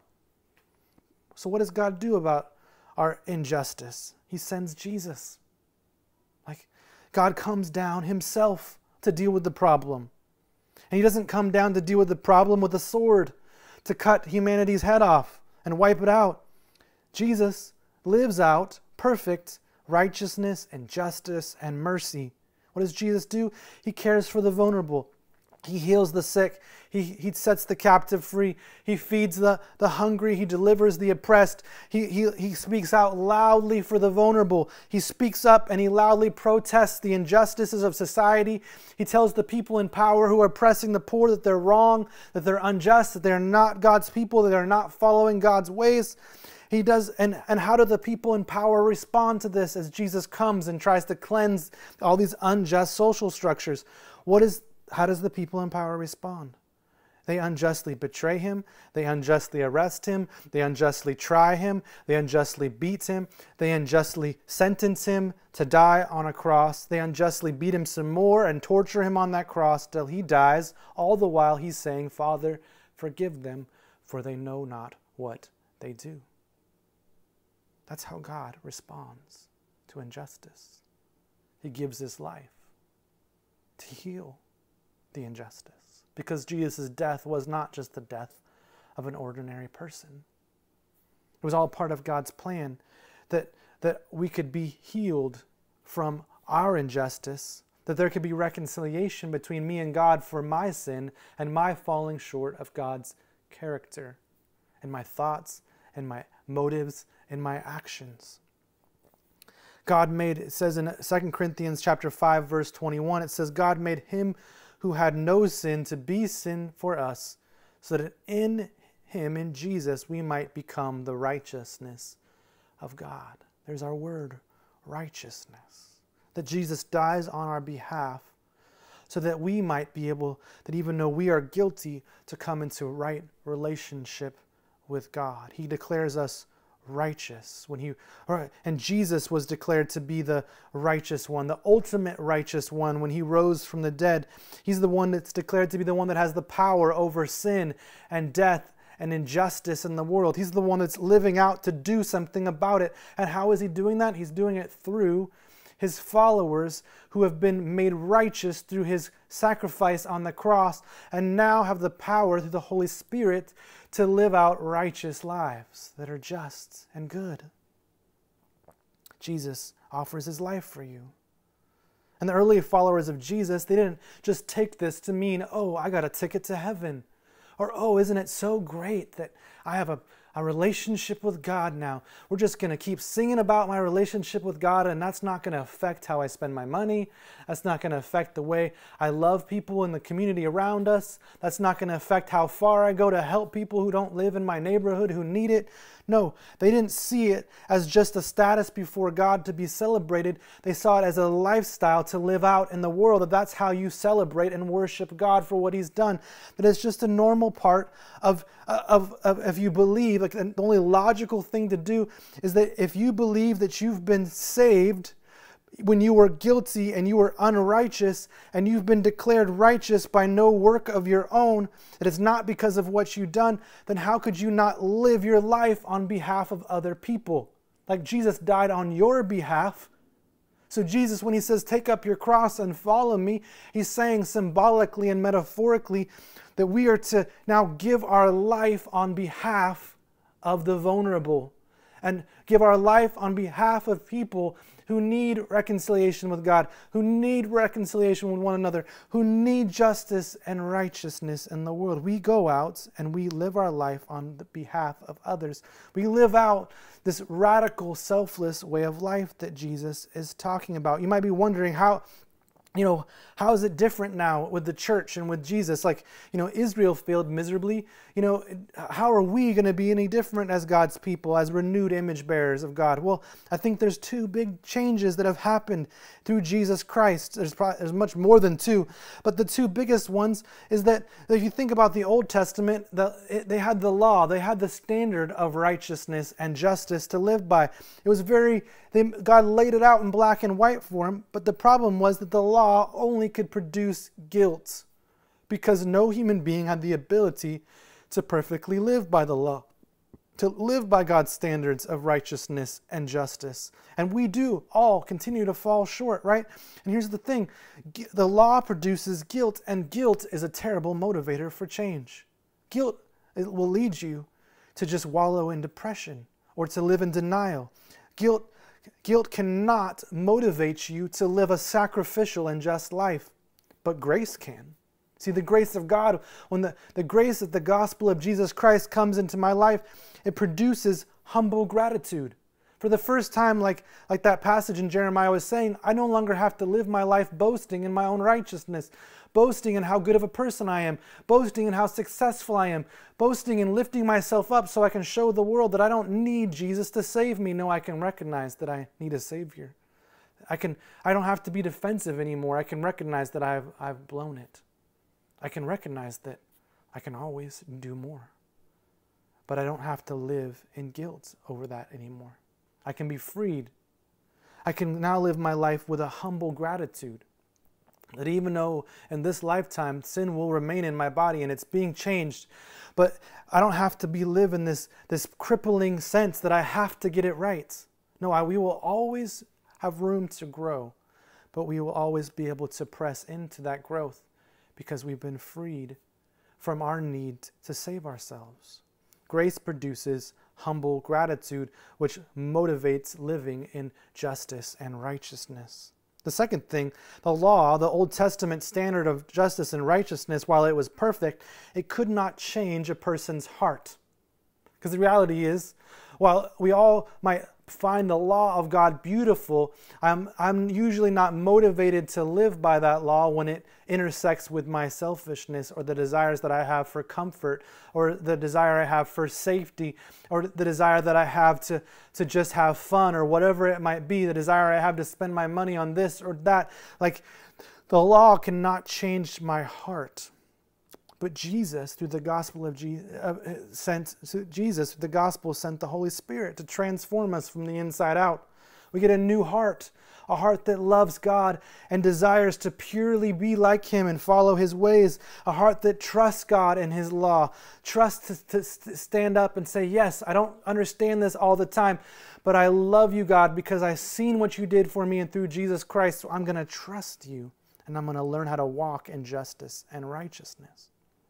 So what does God do about our injustice? He sends Jesus. Like God comes down himself to deal with the problem. And he doesn't come down to deal with the problem with a sword, to cut humanity's head off and wipe it out. Jesus lives out perfect righteousness and justice and mercy. What does Jesus do? He cares for the vulnerable. He heals the sick. He sets the captive free. He feeds the hungry. He delivers the oppressed. He speaks out loudly for the vulnerable. He speaks up and he loudly protests the injustices of society. He tells the people in power who are oppressing the poor that they're wrong, that they're unjust, that they're not God's people, that they're not following God's ways. He does, and how do the people in power respond to this as Jesus comes and tries to cleanse all these unjust social structures? How does the people in power respond? They unjustly betray him. They unjustly arrest him. They unjustly try him. They unjustly beat him. They unjustly sentence him to die on a cross. They unjustly beat him some more and torture him on that cross till he dies, all the while he's saying, Father, forgive them, for they know not what they do. That's how God responds to injustice. He gives his life to heal the injustice. Because Jesus' death was not just the death of an ordinary person. It was all part of God's plan that we could be healed from our injustice, that there could be reconciliation between me and God for my sin and my falling short of God's character and my thoughts and my motives and my actions. God made, it says in 2 Corinthians chapter 5, verse 21, it says, God made him who had no sin to be sin for us, so that in him, in Jesus, we might become the righteousness of God. There's our word, righteousness. That Jesus dies on our behalf so that we might be able, that even though we are guilty, to come into right relationship with God. He declares us righteous and Jesus was declared to be the righteous one, the ultimate righteous one. When he rose from the dead, he's the one that's declared to be the one that has the power over sin and death and injustice in the world. He's the one that's living out to do something about it. And how is he doing that? He's doing it through his followers who have been made righteous through his sacrifice on the cross and now have the power through the Holy Spirit to live out righteous lives that are just and good. Jesus offers his life for you. And the early followers of Jesus, they didn't just take this to mean, oh, I got a ticket to heaven. Or, oh, isn't it so great that I have a relationship with God now. We're just going to keep singing about my relationship with God, and that's not going to affect how I spend my money. That's not going to affect the way I love people in the community around us. That's not going to affect how far I go to help people who don't live in my neighborhood who need it. No, they didn't see it as just a status before God to be celebrated. They saw it as a lifestyle to live out in the world. That that's how you celebrate and worship God for what he's done. That it's just a normal part of if you believe, like the only logical thing to do is that if you believe that you've been saved when you were guilty and you were unrighteous and you've been declared righteous by no work of your own, that it's not because of what you've done, then how could you not live your life on behalf of other people? Like Jesus died on your behalf. So Jesus, when he says, take up your cross and follow me, he's saying symbolically and metaphorically that we are to now give our life on behalf of the vulnerable and give our life on behalf of people who need reconciliation with God, who need reconciliation with one another, who need justice and righteousness in the world. We go out and we live our life on the behalf of others. We live out this radical, selfless way of life that Jesus is talking about. You might be wondering how is it different now with the church and with Jesus? Like, Israel failed miserably. How are we going to be any different as God's people, as renewed image bearers of God? Well, I think there's two big changes that have happened through Jesus Christ. There's much more than two, but the two biggest ones is that if you think about the Old Testament, they had the law, they had the standard of righteousness and justice to live by. It was God laid it out in black and white for them, but the problem was that the law only could produce guilt because no human being had the ability to perfectly live by the law, to live by God's standards of righteousness and justice. And we do all continue to fall short, right? And here's the thing, the law produces guilt, and guilt is a terrible motivator for change. Guilt, it will lead you to just wallow in depression or to live in denial. Guilt cannot motivate you to live a sacrificial and just life, but grace can. See, the grace of God, when the grace of the gospel of Jesus Christ comes into my life, it produces humble gratitude For the first time, like that passage in Jeremiah was saying, I no longer have to live my life boasting in my own righteousness, boasting in how good of a person I am, boasting in how successful I am, boasting in lifting myself up so I can show the world that I don't need Jesus to save me. No, I can recognize that I need a Savior. I don't have to be defensive anymore. I can recognize that I've blown it. I can recognize that I can always do more. But I don't have to live in guilt over that anymore. I can be freed. I can now live my life with a humble gratitude. That even though in this lifetime sin will remain in my body and it's being changed, but I don't have to live in this crippling sense that I have to get it right. No, we will always have room to grow, but we will always be able to press into that growth because we've been freed from our need to save ourselves. Grace produces humble gratitude, which motivates living in justice and righteousness. The second thing, the law, the Old Testament standard of justice and righteousness, while it was perfect, it could not change a person's heart. Because the reality is, while we all might find the law of God beautiful, I'm usually not motivated to live by that law when it intersects with my selfishness or the desires that I have for comfort or the desire I have for safety or the desire that I have to just have fun or whatever it might be, the desire I have to spend my money on this or that. Like, the law cannot change my heart. But Jesus, through the gospel of sent the Holy Spirit to transform us from the inside out. We get a new heart, a heart that loves God and desires to purely be like Him and follow His ways, a heart that trusts God and His law, trusts to stand up and say, yes, I don't understand this all the time, but I love you, God, because I've seen what you did for me and through Jesus Christ, so I'm going to trust you and I'm going to learn how to walk in justice and righteousness.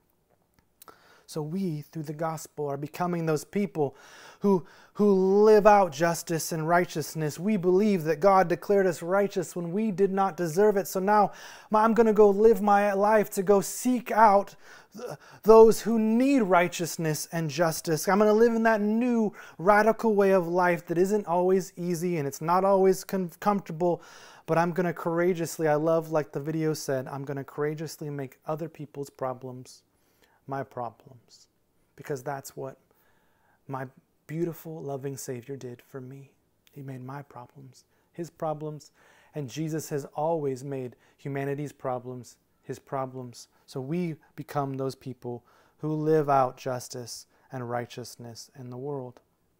So we, through the gospel, are becoming those people who live out justice and righteousness. We believe that God declared us righteous when we did not deserve it. So now I'm going to go live my life to go seek out those who need righteousness and justice. I'm going to live in that new radical way of life that isn't always easy and it's not always comfortable, but I'm going to courageously, I love, like the video said, I'm going to courageously make other people's problems my problems, because that's what my beautiful, loving Savior did for me. He made my problems His problems, and Jesus has always made humanity's problems His problems. So we become those people who live out justice and righteousness in the world.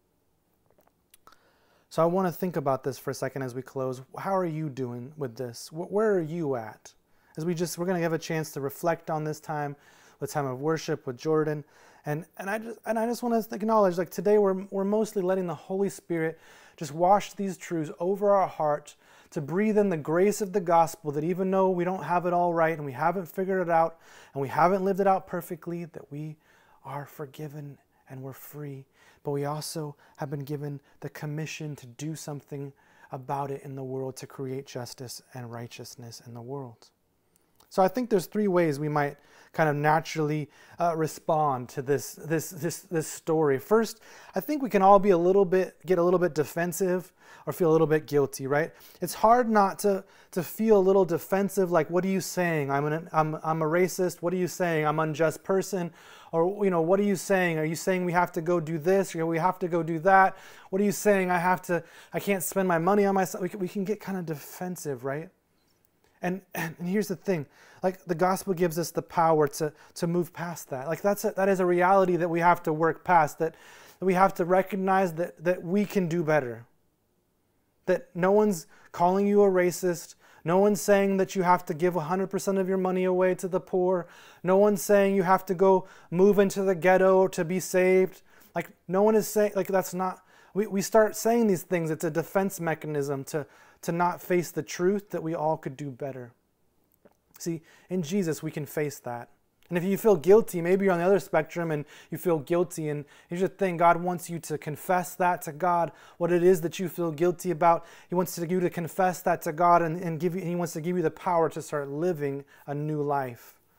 So I want to think about this for a second as we close. How are you doing with this? Where are you at? As we're going to have a chance to reflect on this time, the time of worship with Jordan, and I just want to acknowledge, like, today we're mostly letting the Holy Spirit just wash these truths over our heart, to breathe in the grace of the gospel, that even though we don't have it all right and we haven't figured it out and we haven't lived it out perfectly, that we are forgiven and we're free, but we also have been given the commission to do something about it in the world, to create justice and righteousness in the world. So I think there's three ways we might kind of naturally respond to this story. First, I think we can all get a little bit defensive or feel a little bit guilty, right? It's hard not to feel a little defensive, like, what are you saying? I'm a racist. What are you saying? I'm an unjust person. Or, what are you saying? Are you saying we have to go do this? Or we have to go do that? What are you saying? I can't spend my money on myself. We can get kind of defensive, right? And here's the thing, like, the gospel gives us the power to move past that. Like, that is a reality that we have to work past, that we have to recognize that we can do better. That no one's calling you a racist. No one's saying that you have to give 100% of your money away to the poor. No one's saying you have to go move into the ghetto to be saved. Like, no one is saying, like, that's not, we start saying these things. It's a defense mechanism to not face the truth that we all could do better. See, in Jesus, we can face that. And if you feel guilty, maybe you're on the other spectrum and you feel guilty, and here's the thing, God wants you to confess that to God, what it is that you feel guilty about. He wants you to confess that to God and He wants to give you the power to start living a new life.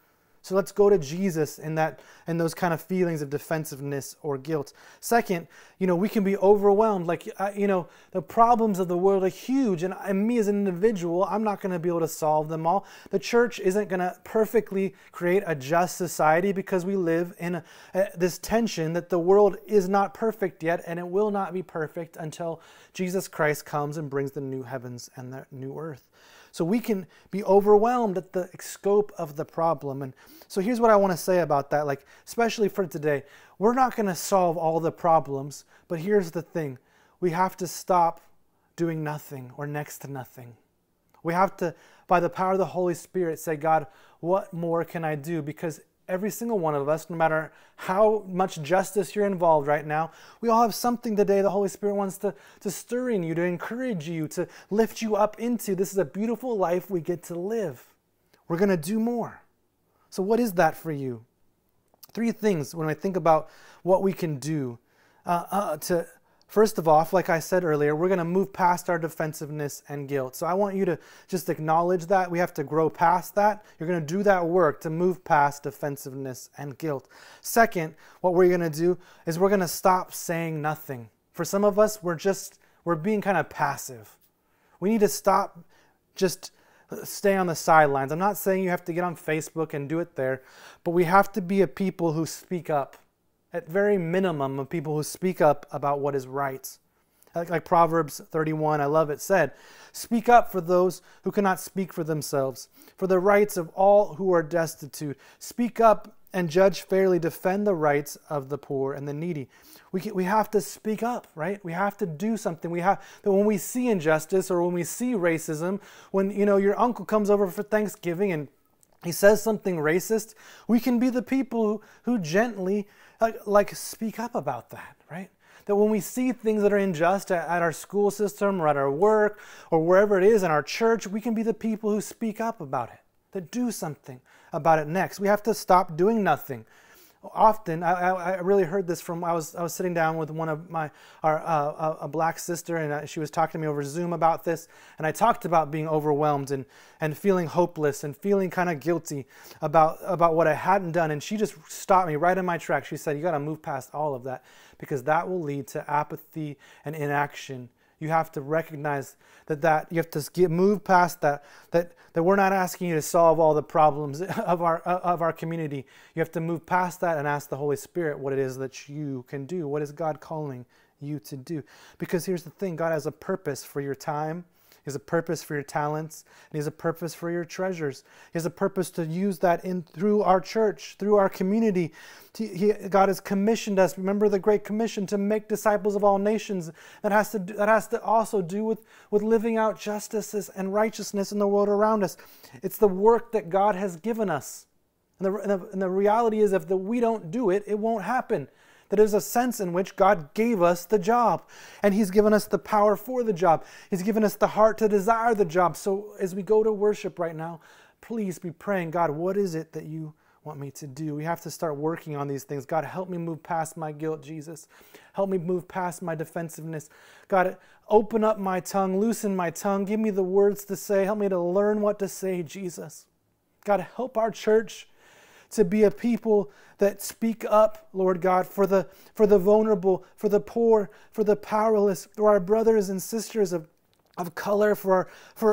So let's go to Jesus in those kind of feelings of defensiveness or guilt. Second, we can be overwhelmed. The problems of the world are huge, and me as an individual, I'm not going to be able to solve them all. The church isn't going to perfectly create a just society because we live in this tension that the world is not perfect yet, and it will not be perfect until Jesus Christ comes and brings the new heavens and the new earth. So we can be overwhelmed at the scope of the problem. And so here's what I want to say about that, especially for today. We're not going to solve all the problems, but here's the thing. We have to stop doing nothing or next to nothing. We have to, by the power of the Holy Spirit, say, God, what more can I do? Because every single one of us, no matter how much justice you're involved right now, we all have something today the Holy Spirit wants to stir in you, to encourage you, to lift you up into. This is a beautiful life we get to live. We're going to do more. So what is that for you? 3 things when I think about what we can do first of all, like I said earlier, we're going to move past our defensiveness and guilt. So I want you to just acknowledge that. We have to grow past that. You're going to do that work to move past defensiveness and guilt. Second, what we're going to do is we're going to stop saying nothing. For some of us, we're being kind of passive. We need to stop just stay on the sidelines. I'm not saying you have to get on Facebook and do it there, but we have to be a people who speak up. At very minimum, of people who speak up about what is right. Like Proverbs 31, I love it, said, speak up for those who cannot speak for themselves, for the rights of all who are destitute. Speak up and judge fairly, defend the rights of the poor and the needy. We have to speak up, right? We have to do something. When we see injustice or when we see racism, when your uncle comes over for Thanksgiving and he says something racist, we can be the people who gently speak up about that, right? That when we see things that are unjust at our school system or at our work or wherever it is in our church, we can be the people who speak up about it, that do something about it next. We have to stop doing nothing. Often, I really heard this from, I was sitting down with one of a black sister, and she was talking to me over Zoom about this, and I talked about being overwhelmed and feeling hopeless and feeling kind of guilty about what I hadn't done, and she just stopped me right in my tracks. She said, you got to move past all of that, because that will lead to apathy and inaction. You have to recognize that you have to move past that we're not asking you to solve all the problems of our community. You have to move past that and ask the Holy Spirit what it is that you can do. What is God calling you to do? Because here's the thing, God has a purpose for your time. He has a purpose for your talents, and He has a purpose for your treasures. He has a purpose to use that through our church, through our community. God has commissioned us. Remember the Great Commission to make disciples of all nations. That has to also do with living out justice and righteousness in the world around us. It's the work that God has given us. And the reality is, if we don't do it, it won't happen. That there's a sense in which God gave us the job, and He's given us the power for the job. He's given us the heart to desire the job. So as we go to worship right now, please be praying, God, what is it that you want me to do? We have to start working on these things. God, help me move past my guilt, Jesus. Help me move past my defensiveness. God, open up my tongue, loosen my tongue, give me the words to say. Help me to learn what to say, Jesus. God, help our church to be a people that speak up, Lord God, for the vulnerable, for the poor, for the powerless, for our brothers and sisters of color, for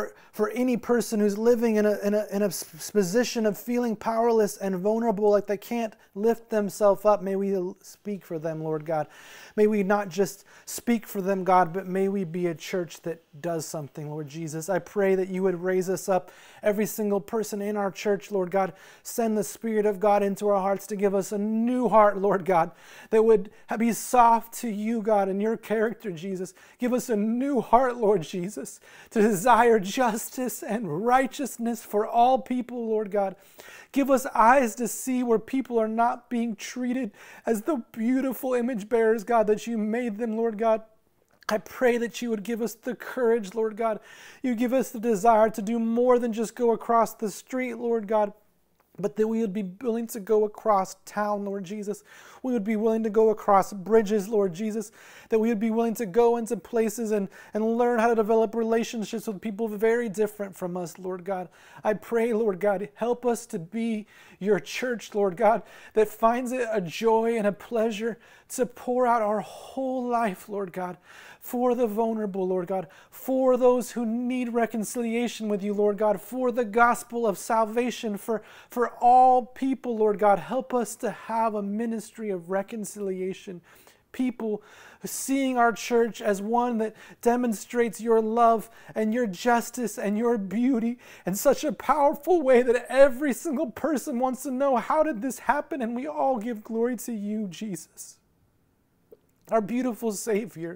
any person who's living in a position of feeling powerless and vulnerable, like they can't lift themselves up. May we speak for them, Lord God. May we not just speak for them, God, but may we be a church that does something, Lord Jesus. I pray that you would raise us up, every single person in our church, Lord God. Send the Spirit of God into our hearts to give us a new heart, Lord God, that would be soft to you, God, and your character, Jesus. Give us a new heart, Lord Jesus, to desire justice and righteousness for all people, Lord God. Give us eyes to see where people are not being treated as the beautiful image bearers, God, that you made them, Lord God. I pray that you would give us the courage, Lord God. You give us the desire to do more than just go across the street, Lord God. but that we would be willing to go across town, Lord Jesus. We would be willing to go across bridges, Lord Jesus. That we would be willing to go into places and learn how to develop relationships with people very different from us, Lord God. I pray, Lord God, help us to be your church, Lord God, that finds it a joy and a pleasure to pour out our whole life, Lord God, for the vulnerable, Lord God, for those who need reconciliation with you, Lord God, for the gospel of salvation, for all people, Lord God. Help us to have a ministry of reconciliation. People seeing our church as one that demonstrates your love and your justice and your beauty in such a powerful way that every single person wants to know, how did this happen? And we all give glory to you, Jesus, our beautiful Savior,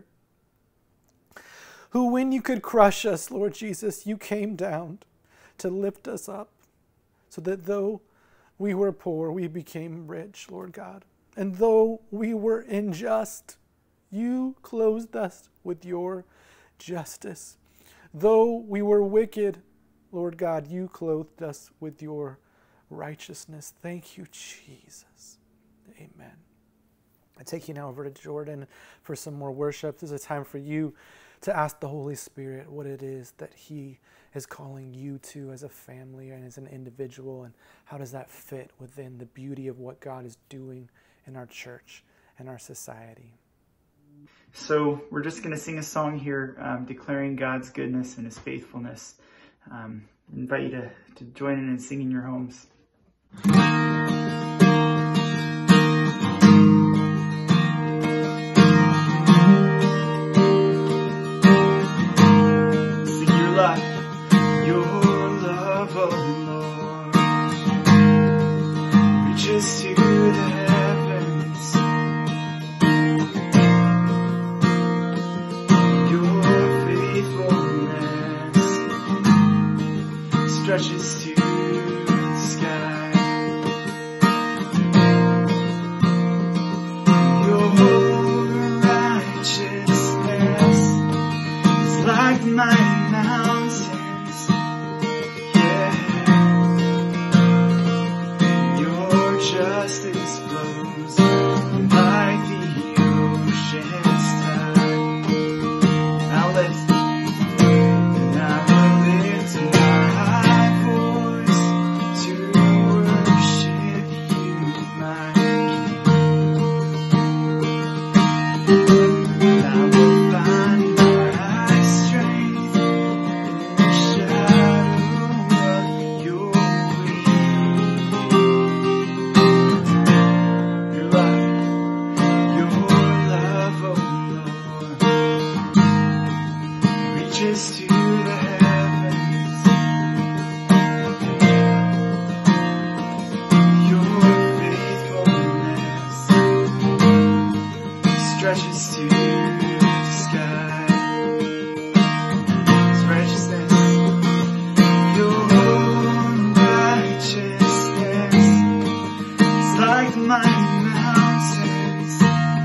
who, when you could crush us, Lord Jesus, you came down to lift us up, so that though we were poor, we became rich, Lord God. And though we were unjust, you clothed us with your justice. Though we were wicked, Lord God, you clothed us with your righteousness. Thank you, Jesus. Amen. I take you now over to Jordan for some more worship. This is a time for you to ask the Holy Spirit what it is that he is calling you to as a family and as an individual, and how does that fit within the beauty of what God is doing in our church and our society. So we're just going to sing a song here declaring God's goodness and his faithfulness. I invite you to join in and sing in your homes. To the heavens, your faithfulness stretches to the sky. Your righteousness is like mighty mountains. Justice flows like the ocean's tide. Now lift, and I will lift my voice to worship you, my King. And I will find my strength in the shadow of your reaches to the heavens. Your faithfulness stretches to the sky. His righteousness, your righteousness is like mighty mountains.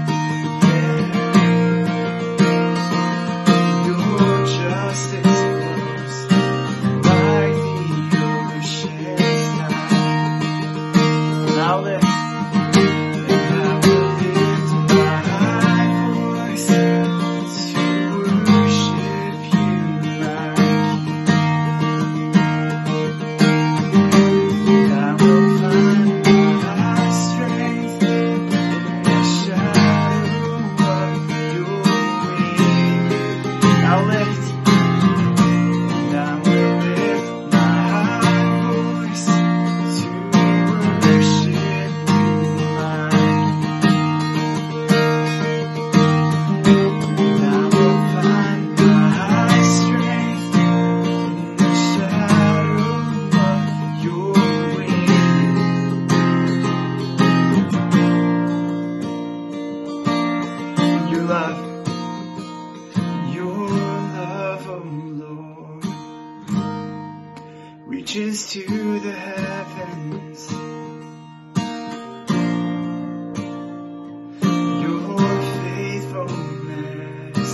Justice flows like the ocean's tide. Now lift, and I will lift my voice to worship you, my King. And I will find my strength in the shadow of your wings. Now lift. Reaches to the heavens. Your faithfulness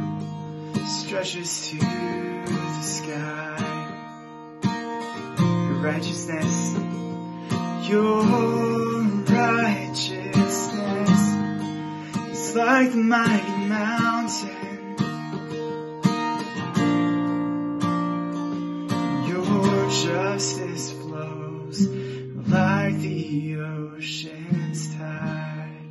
stretches to the sky. Your righteousness, your righteousness is like the mighty mountain. Your justice flows like the ocean's tide.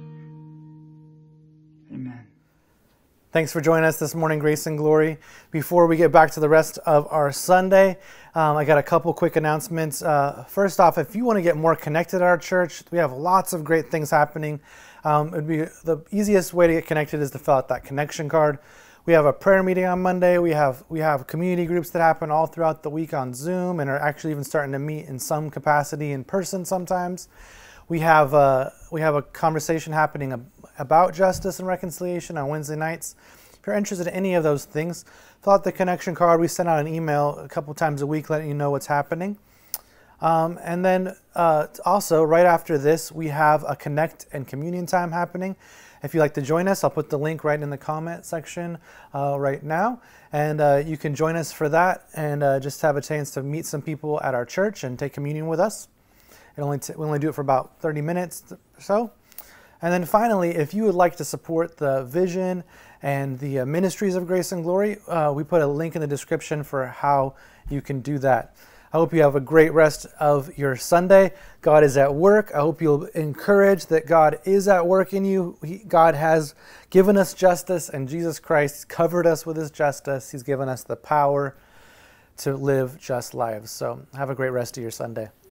Amen. Thanks for joining us this morning, Grace and Glory. Before we get back to the rest of our Sunday, I got a couple quick announcements. First off, if you want to get more connected at our church, we have lots of great things happening. It'd be the easiest way to get connected is to fill out that connection card. We have a prayer meeting on Monday. We have community groups that happen all throughout the week on Zoom and are actually even starting to meet in some capacity in person sometimes. We have a conversation happening about justice and reconciliation on Wednesday nights. If you're interested in any of those things, fill out the connection card. We send out an email a couple times a week letting you know what's happening. And then also, right after this, we have a Connect and Communion time happening. If you'd like to join us, I'll put the link right in the comment section right now. And you can join us for that and just have a chance to meet some people at our church and take communion with us. We only do it for about 30 minutes or so. And then finally, if you would like to support the vision and the ministries of Grace and Glory, we put a link in the description for how you can do that. I hope you have a great rest of your Sunday. God is at work. I hope you'll encourage that God is at work in you. God has given us justice, and Jesus Christ covered us with his justice. He's given us the power to live just lives. So have a great rest of your Sunday.